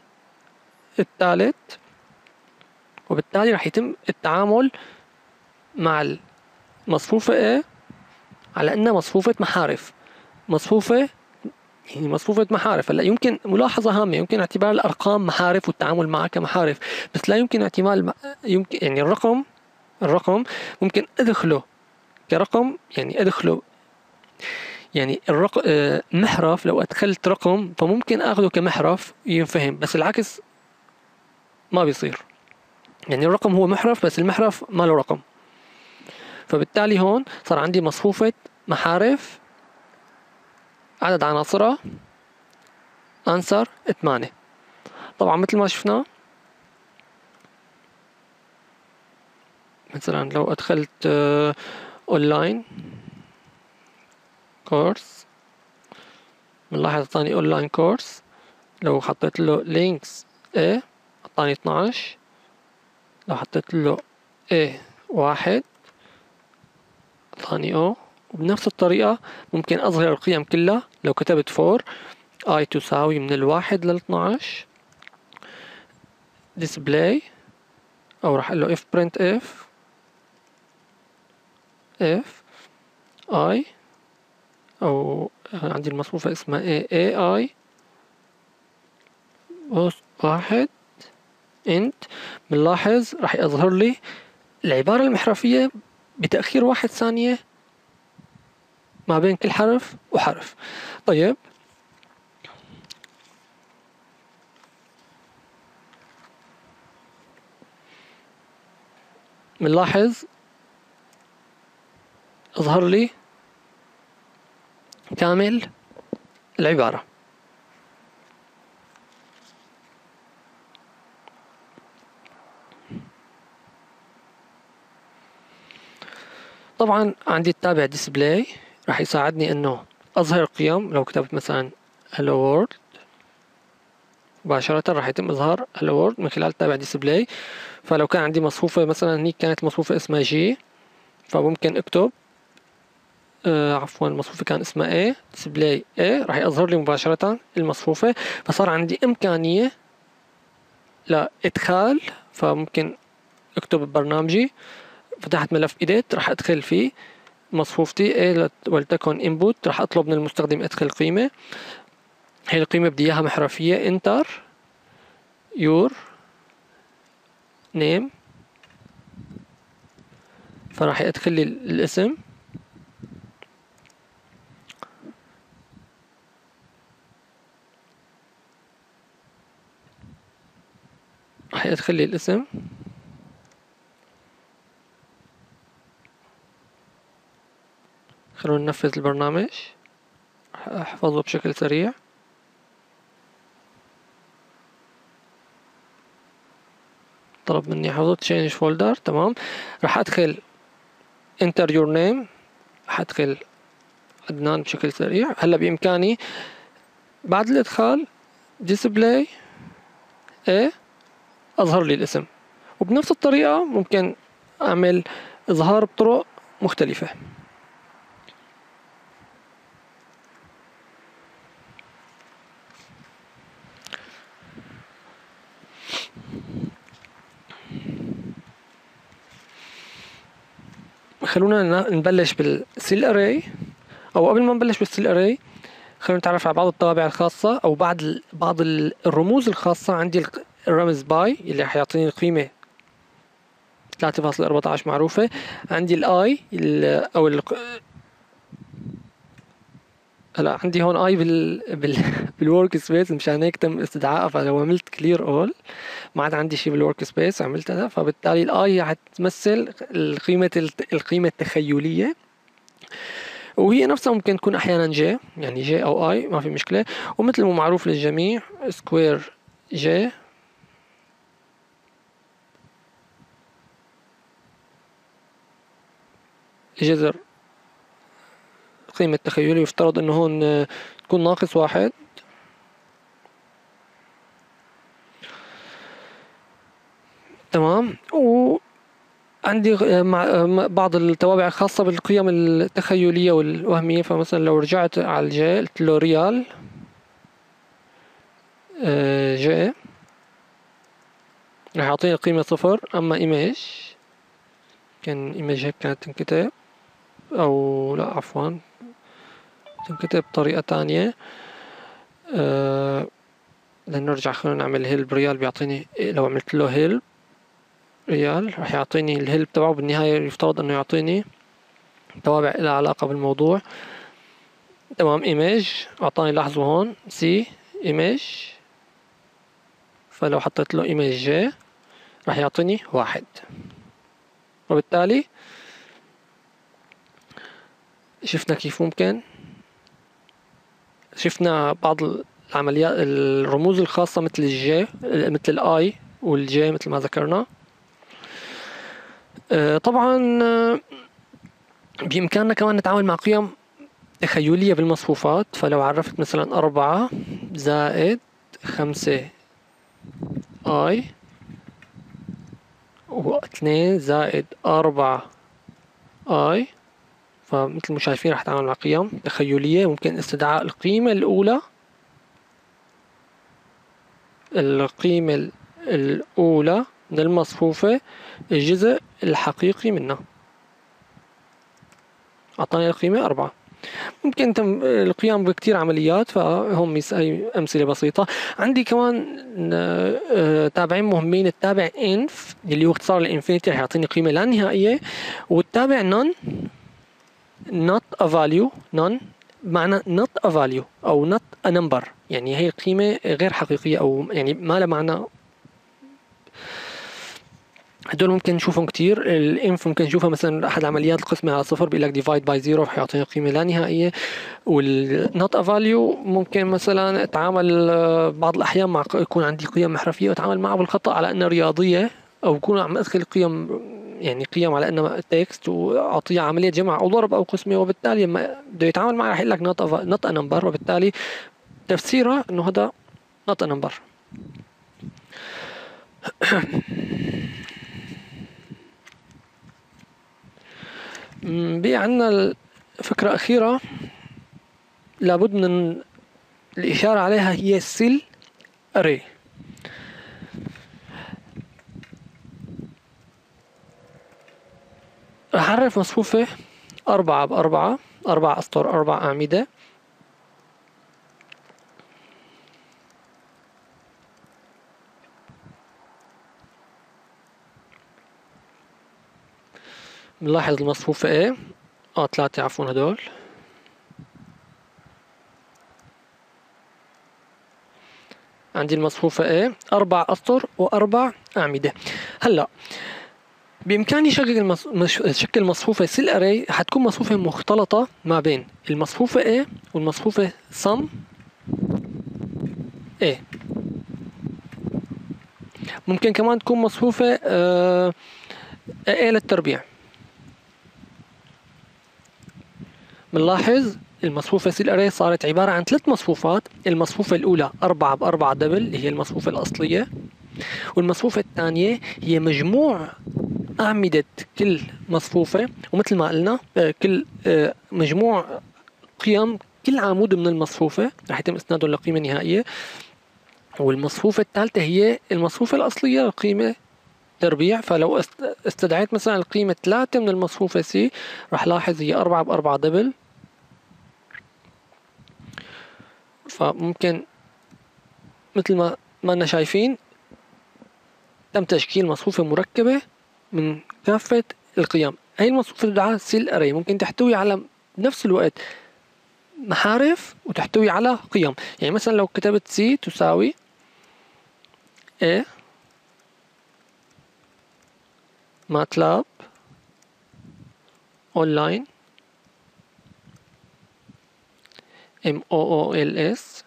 الثالث، وبالتالي راح يتم التعامل مع مصفوفة A على إنها مصفوفة محارف، مصفوفة يعني مصفوفة محارف. هلا يمكن ملاحظة هامة، يمكن اعتبار الأرقام محارف والتعامل معها كمحارف، بس لا يمكن اعتماد يمكن يعني الرقم ممكن أدخله كرقم، يعني أدخله يعني الرقم محرف. لو أدخلت رقم فممكن أخذه كمحرف ينفهم، بس العكس ما بيصير. يعني الرقم هو محرف بس المحرف ما له رقم. فبالتالي هون صار عندي مصفوفة محارف عدد عناصرها أنسر 8. طبعا مثل ما شفنا مثلا لو أدخلت أونلاين كورس بنلاحظ أعطاني أونلاين كورس. لو حطيت له لينكس A أعطاني 12. لو حطيت له A 1 أعطاني O. وبنفس الطريقة ممكن أظهر القيم كلها. لو كتبت for I تساوي من 1 ل 12 display، أو راح أقول له if print if I، أو عندي المصفوفة اسمها AI واحد انت. بنلاحظ راح يظهر لي العبارة المحرفية بتأخير 1 ثانية ما بين كل حرف وحرف. طيب بنلاحظ اظهر لي كامل العبارة. طبعا عندي التابع ديسبلاي راح يساعدني انه اظهر قيم. لو كتبت مثلا hello world مباشرة راح يتم اظهار hello world من خلال تابع ديسبلاي. فلو كان عندي مصفوفة مثلا هنيك كانت مصفوفة اسمها جي، فممكن اكتب عفوا المصفوفة كان اسمها A display A، راح يظهر لي مباشرة المصفوفة. فصار عندي إمكانية لإدخال. فممكن اكتب ببرنامجي، فتحت ملف edit راح ادخل فيه مصفوفتي A ولتكن input. راح اطلب من المستخدم ادخل قيمة. هي القيمة بدي اياها محرفية enter your name، فراح يدخل لي الاسم. راح يدخل لي الاسم. خلونا ننفذ البرنامج. راح احفظه بشكل سريع. طلب مني حفظه change folder. تمام. راح ادخل enter your name. راح ادخل عدنان بشكل سريع. هلا بامكاني بعد الادخال display A اظهر لي الاسم. وبنفس الطريقة ممكن اعمل اظهار بطرق مختلفة. خلونا نبلش بالسيل اري. او قبل ما نبلش بالسيل اري خلونا نتعرف على بعض الطوابع الخاصة او بعض الرموز الخاصة. عندي الرمز باي اللي حيعطيني القيمة 3.14 معروفة. عندي الاي او هلا عندي هون اي بالورك سبيس، مشان هيك تم استدعائها. فلو عملت كلير اول ما عاد عندي شيء بالورك سبيس عملتها. فبالتالي الاي حتمثل القيمة التخيلية، وهي نفسها ممكن تكون احيانا جي، يعني جي او اي ما في مشكلة. ومثل ما معروف للجميع سكوير جي جذر القيمة التخيلية. يفترض انه هون تكون ناقص 1. تمام. وعندي بعض التوابع الخاصة بالقيم التخيلية والوهمية. فمثلا لو رجعت على الجي قلت له ريال جي راح يعطيني القيمة 0. أما إيميج كان إيميج هيك كانت تنكتب أو لا عفوا تنكتب بطريقة تانية. بدنا نرجع خلينا نعمل هيلب ريال، بيعطيني لو عملت له هيلب ريال راح يعطيني الهيلب تبعه. بالنهاية يفترض انه يعطيني توابع لها علاقة بالموضوع. تمام ايميج اعطاني، لاحظوا هون سي ايميج، فلو حطيت له ايميج جي راح يعطيني 1. وبالتالي شفنا كيف ممكن، شفنا بعض العمليات الرموز الخاصة مثل الجي مثل الاي والجي مثل ما ذكرنا. طبعا بإمكاننا كمان نتعامل مع قيم تخيلية بالمصفوفات. فلو عرفت مثلا 4 زائد 5 اي و2 زائد 4 اي، فمثل ما شايفين راح اتعامل مع قيم تخيلية. ممكن استدعاء القيمة الأولى، الأولى من المصفوفة، الجزء الحقيقي منها. أعطاني القيمة 4. ممكن القيام بكتير عمليات، فهم هي أمثلة بسيطة. عندي كمان تابعين مهمين. التابع inf اللي هو اختصار الانفينيتي رح يعطيني قيمة لا نهائية، والتابع none not a value. none معنى not a value أو not a number، يعني هي قيمة غير حقيقية أو يعني ما لها معنى. هدول ممكن نشوفهم كتير. الانف ممكن نشوفها مثلا احد عمليات القسمة على صفر، بيقول لك ديفايد باي زيرو رح يعطيني قيمة لا نهائية. والنوت ا فاليو ممكن مثلا اتعامل بعض الاحيان مع يكون عندي قيم محرفية واتعامل معها بالخطأ على انها رياضية، او يكون عم ادخل قيم يعني قيم على انها تكست واعطيها عملية جمع او ضرب او قسمة، وبالتالي لما بده يتعامل معي رح يقول لك نوت ا نمبر، وبالتالي تفسيرها انه هذا نوت ا نمبر. بقي عندنا فكرة أخيرة لابد من الإشارة عليها، هي السيل أري. راح أعرف مصفوفة 4 ب4، 4 أسطر 4 أعمدة. بنلاحظ المصفوفة ايه 3 عفوا هدول. عندي المصفوفة ايه 4 أسطر و4 أعمدة. هلا بإمكاني شكل مصفوفة سيل أري حتكون مصفوفة مختلطة ما بين المصفوفة A والمصفوفة sum A. ممكن كمان تكون مصفوفة A للتربيع. بنلاحظ المصفوفة سيل أري صارت عبارة عن 3 مصفوفات. المصفوفة الأولى 4 ب4 دبل اللي هي المصفوفة الأصلية، والمصفوفة الثانية هي مجموع أعمدة كل مصفوفة، ومثل ما قلنا كل مجموع قيم كل عمود من المصفوفة رح يتم إسناده لقيمة نهائية. والمصفوفة الثالثة هي المصفوفة الأصلية القيمة تربيع. فلو استدعيت مثلا القيمة 3 من المصفوفة سي رح لاحظ هي 4 ب4 دبل. فممكن مثل ما أننا شايفين تم تشكيل مصفوفة مركبة من كافة القيم. هي المصفوفة تدعى سيل أري، ممكن تحتوي على بنفس الوقت محارف وتحتوي على قيم. يعني مثلا لو كتبت سي تساوي A ماتلاب أونلاين MOOLS،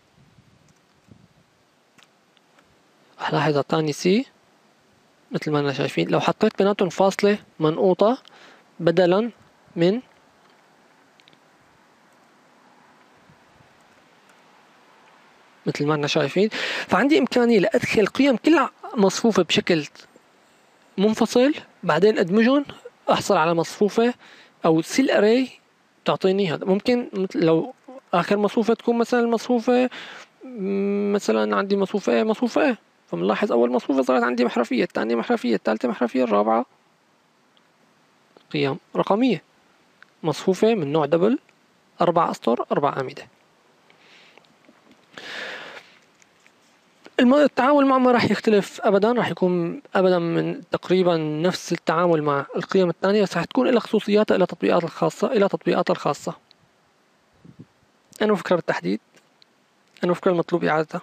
هلاحظ اعطاني سي مثل ما احنا شايفين. لو حطيت بيناتهم فاصلة منقوطة بدلا من مثل ما احنا شايفين، فعندي إمكانية لأدخل قيم كل مصفوفة بشكل منفصل، بعدين أدمجهم أحصل على مصفوفة أو سيل أري تعطيني هذا. ممكن لو آخر مصفوفة تكون مثلا المصفوفة مثلا عندي مصفوفة A مصفوفة A، فبنلاحظ أول مصفوفة صارت عندي محرفية، الثانية محرفية، الثالثة محرفية، الرابعة قيم رقمية. مصفوفة من نوع دبل، 4 أسطر 4 أعمدة. التعامل معه ما راح يختلف أبدا، راح يكون أبدا من تقريبا نفس التعامل مع القيم الثانية، بس راح تكون لها خصوصياتها، إلى تطبيقات الخاصة، إلى تطبيقاتها الخاصة. أنا فكرة بالتحديد، أنا فكرة المطلوب إعادتها.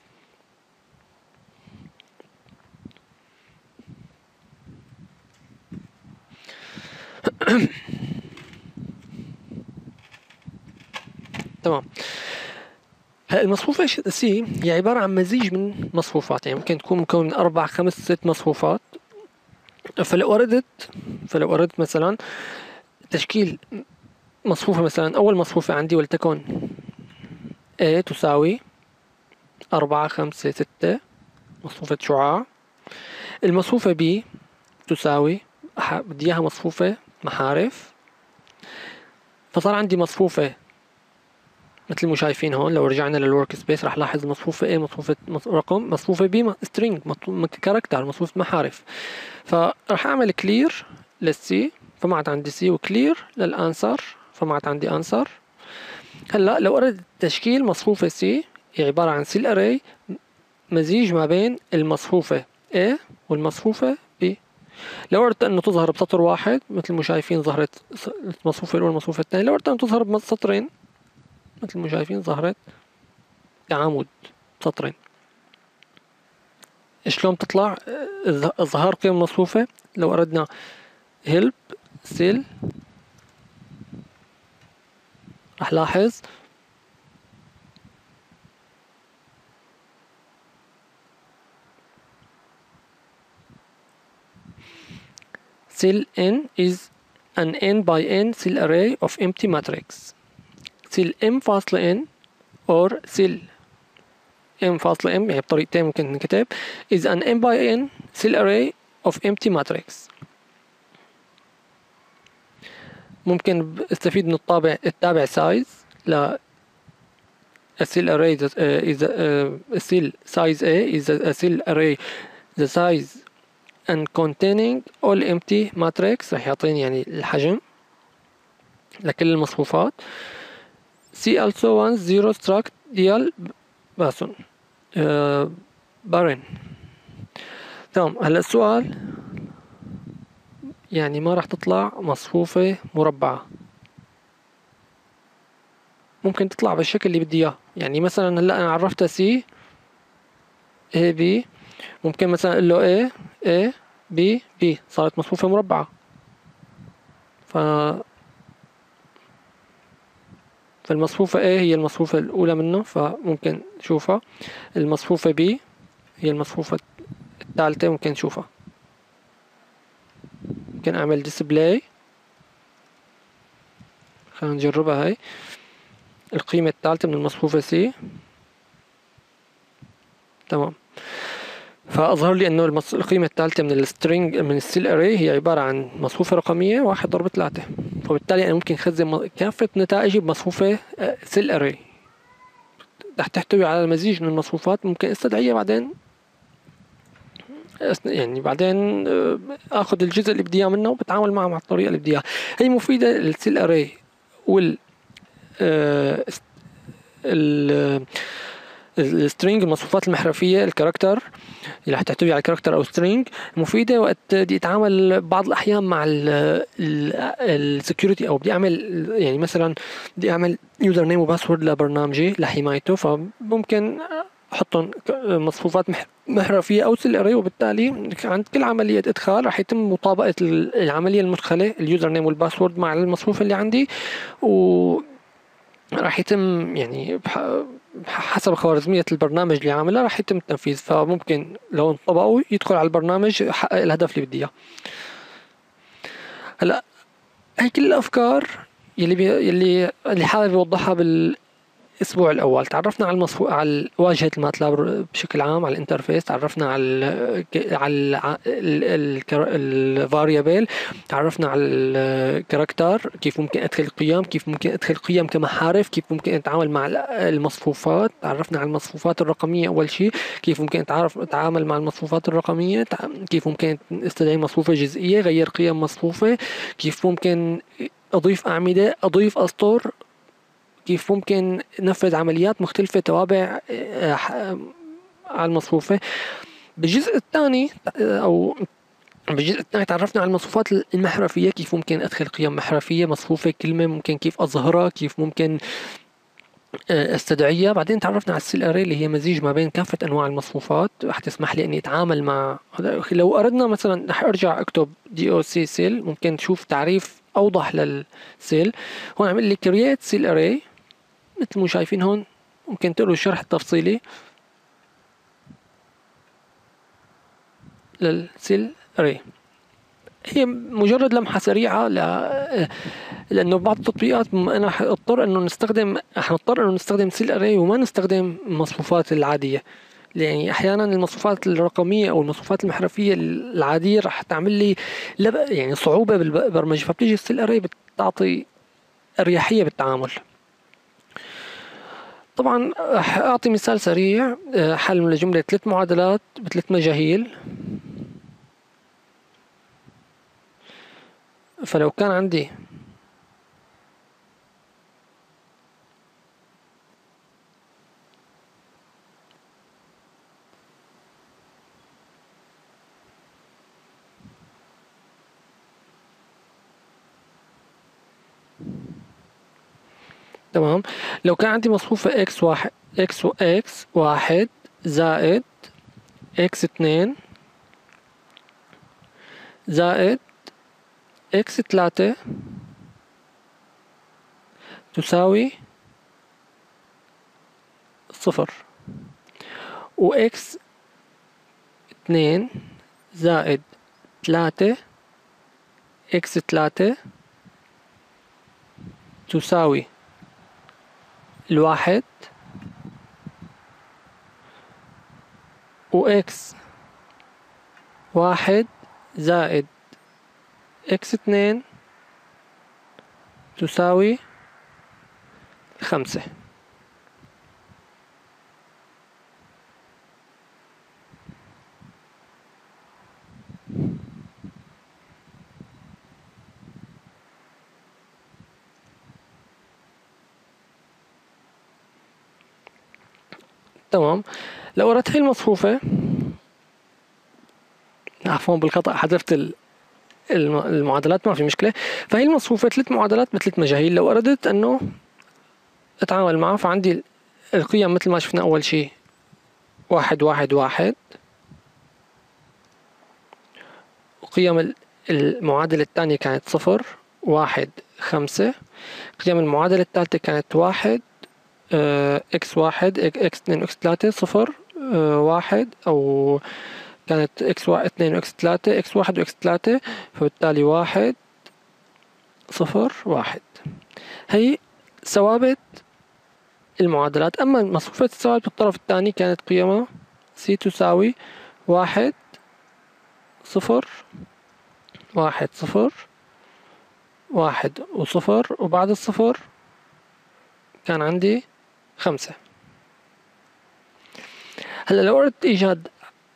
تمام. المصفوفة سي هي عبارة عن مزيج من مصفوفات، يعني ممكن تكون مكون من 4 5 6 مصفوفات. فلو أردت مثلا تشكيل مصفوفة، مثلا أول مصفوفة عندي ولتكن A تساوي 4 5 6 مصفوفة شعاع. المصفوفة B تساوي، بدي إياها مصفوفة محارف. فصار عندي مصفوفة مثل ما شايفين هون. لو رجعنا للورك سبيس راح لاحظ مصفوفة A مصفوفة رقم، مصفوفة B سترينج كاركتر مصفوفة محارف. فراح أعمل كلير للسي، فما عاد عندي سي، وكلير للأنسر، فما عاد عندي أنسر. هلا لو أردت تشكيل مصفوفة سي، هي عبارة عن سيل أري مزيج ما بين المصفوفة A والمصفوفة B. لو أردت أنه تظهر بسطر واحد مثل ما شايفين ظهرت المصفوفة الأولى والمصفوفة الثانية. لو أردت أن تظهر بسطرين مثل ما شايفين ظهرت كعمود سطرين. شلون تطلع إظهار قيم مصفوفة؟ لو أردنا help cell راح لاحظ cell n is an n by n cell array of empty matrix. cell m فاصلة n or cell m فاصلة m، يعني بطريقتين ممكن نكتب is an n by n cell array of empty matrix. ممكن استفيد من التابع size ل a cell array that is a cell size A is a cell array the size and containing all empty matrix. راح يعطيني يعني الحجم لكل المصفوفات. C also wants zero struct ديال باسون بارين. تمام. هلا السؤال يعني ما راح تطلع مصفوفة مربعة، ممكن تطلع بالشكل اللي بدي اياه. يعني مثلا هلا انا عرفتها C A B، ممكن مثلا اقول له A B B، صارت مصفوفة مربعة. فالمصفوفة A هي المصفوفة الأولى منه، فممكن نشوفها. المصفوفة B هي المصفوفة الثالثة، ممكن نشوفها. ممكن أعمل ديسبلاي، خلينا نجربها. هاي القيمة الثالثة من المصفوفة C. تمام. فأظهر لي أنه القيمة الثالثة من السترينج من السيل أري هي عبارة عن مصفوفة رقمية 1 ضرب 3. فبالتالي أنا ممكن أخزن كافة نتائجي بمصفوفة سيل أري رح تحتوي على المزيج من المصفوفات. ممكن استدعيها بعدين، يعني بعدين اخذ الجزء اللي بدي اياه منه وبتعامل معه مع الطريقه اللي بدي اياها. هي مفيده للسيل اري وال السترينج، المصفوفات المحرفيه، الكاركتر اللي رح تحتوي على كاركتر او سترينج، مفيده وقت بدي اتعامل بعض الاحيان مع السكيورتي، او بدي اعمل يعني مثلا بدي اعمل يوزر نيم وباسورد لبرنامجي لحمايته، فممكن احطهم مصفوفات محرفيه او سيل اري، وبالتالي عند كل عمليه ادخال راح يتم مطابقه العمليه المدخله اليوزر نيم والباسورد مع المصفوفه اللي عندي، و راح يتم يعني حسب خوارزمية البرنامج اللي عاملها راح يتم التنفيذ. فممكن لو انطبقوا يدخل على البرنامج يحقق الهدف اللي بدي اياه. هلا هي كل الافكار يلي حابب يوضحها الأسبوع الأول. تعرفنا على على واجهة الماتلاب بشكل عام، على الانترفيس، تعرفنا على الفاريبل، تعرفنا على الكاركتر، كيف ممكن أدخل قيم، كيف ممكن أدخل قيم كمحارف، كيف ممكن أتعامل مع المصفوفات. تعرفنا على المصفوفات الرقمية أول شيء، كيف ممكن أتعامل مع المصفوفات الرقمية، كيف ممكن استدعي مصفوفة جزئية، غير قيم مصفوفة، كيف ممكن أضيف أعمدة، أضيف أسطر، كيف ممكن نفذ عمليات مختلفة توابع على المصفوفة. بالجزء الثاني أو بالجزء الثاني تعرفنا على المصفوفات المحرفية، كيف ممكن أدخل قيم محرفية مصفوفة كلمة، ممكن كيف أظهرها، كيف ممكن استدعيها. بعدين تعرفنا على السيل اري اللي هي مزيج ما بين كافة انواع المصفوفات، رح تسمح لي اني اتعامل مع لو اردنا مثلا رح ارجع اكتب دي او سي سيل، ممكن تشوف تعريف اوضح للسيل. هون عمل لي كرييت سيل اري مثل ما شايفين هون، ممكن تقروا الشرح التفصيلي للسيل اري. هي مجرد لمحة سريعة لأنه بعض التطبيقات أنا حنضطر إنه نستخدم سيل أري وما نستخدم المصفوفات العادية. يعني أحيانا المصفوفات الرقمية أو المصفوفات المحرفية العادية راح تعمل لي يعني صعوبة بالبرمجة، فبتيجي السيل أري بتعطي أريحية بالتعامل. طبعا راح أعطي مثال سريع، حل لجملة 3 معادلات ب3 مجاهيل. فلو كان عندي تمام، لو كان عندي مصفوفة اكس واحد زائد اكس اتنين زائد اكس تلاتة تساوي صفر، واكس اتنين زائد تلاتة اكس تلاتة تساوي الواحد، واكس واحد زائد اكس اتنين تساوي 5. تمام، لو أردت هي المصفوفة، عفوا بالخطأ حذفت المعادلات، ما في مشكلة. فهي المصفوفة 3 معادلات ب3 مجاهيل. لو أردت أنه أتعامل معه، فعندي القيم مثل ما شفنا أول شيء 1 1 1، وقيم المعادلة الثانية كانت 0 1 5، قيم المعادلة الثالثة كانت 1 اكس واحد اكس اتنين اكس تلاتة 0 1، أو كانت اكس اتنين واكس تلاتة اكس واحد واكس تلاتة، فبالتالي 1 0 1. هي ثوابت المعادلات. أما مصفوفة الثوابت بالطرف الثاني كانت قيمها سي تساوي 1 0 1 0 1 وصفر، وبعد الصفر كان عندي 5. هلا لو أردت إيجاد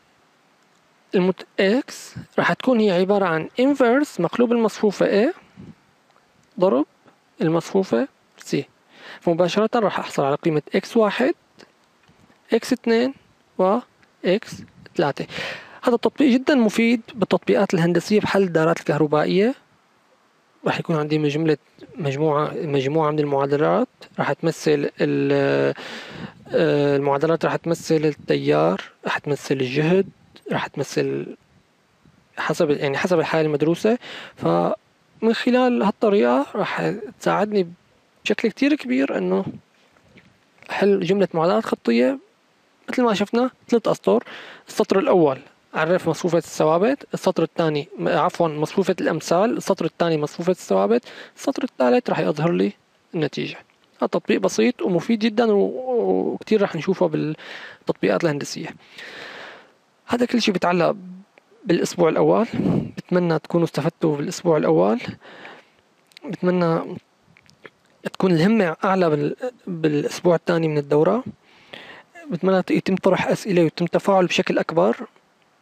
X راح تكون هي عبارة عن inverse مقلوب المصفوفة A ضرب المصفوفة C، فمباشرة راح أحصل على قيمة x1 x2 و x3. هذا التطبيق جدا مفيد بالتطبيقات الهندسية بحل الدائرات الكهربائية. راح يكون عندي مجموعة من المعادلات راح تمثل المعادلات راح تمثل التيار، راح تمثل الجهد، راح تمثل حسب الحالة المدروسة. فمن خلال هالطريقة راح تساعدني بشكل كتير كبير انه احل جملة معادلات خطية مثل ما شفنا 3 اسطر. السطر الاول عرف مصفوفة الثوابت، السطر الثاني مصفوفة الامثال، السطر الثاني مصفوفة الثوابت، السطر الثالث راح يظهر لي النتيجة. هذا تطبيق بسيط ومفيد جدا وكتير راح نشوفه بالتطبيقات الهندسية. هذا كل شيء بيتعلق بالاسبوع الاول. بتمنى تكونوا استفدتوا بالاسبوع الاول، بتمنى تكون الهمة اعلى بالاسبوع الثاني من الدورة. بتمنى يتم طرح اسئلة ويتم تفاعل بشكل اكبر،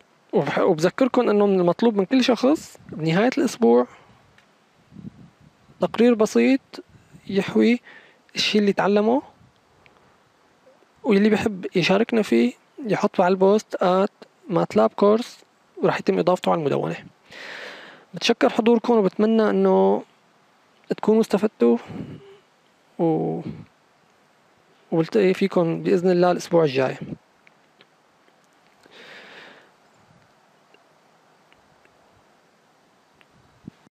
وبذكركم انه من المطلوب من كل شخص بنهاية الاسبوع تقرير بسيط يحوي الشي اللي تعلمه، واللي بيحب يشاركنا فيه يحطه على البوست @MATLAB كورس، وراح يتم إضافته على المدونة. بتشكر حضوركم، وبتمنى إنه تكونوا استفدتوا، و... والتقي فيكم بإذن الله الأسبوع الجاي.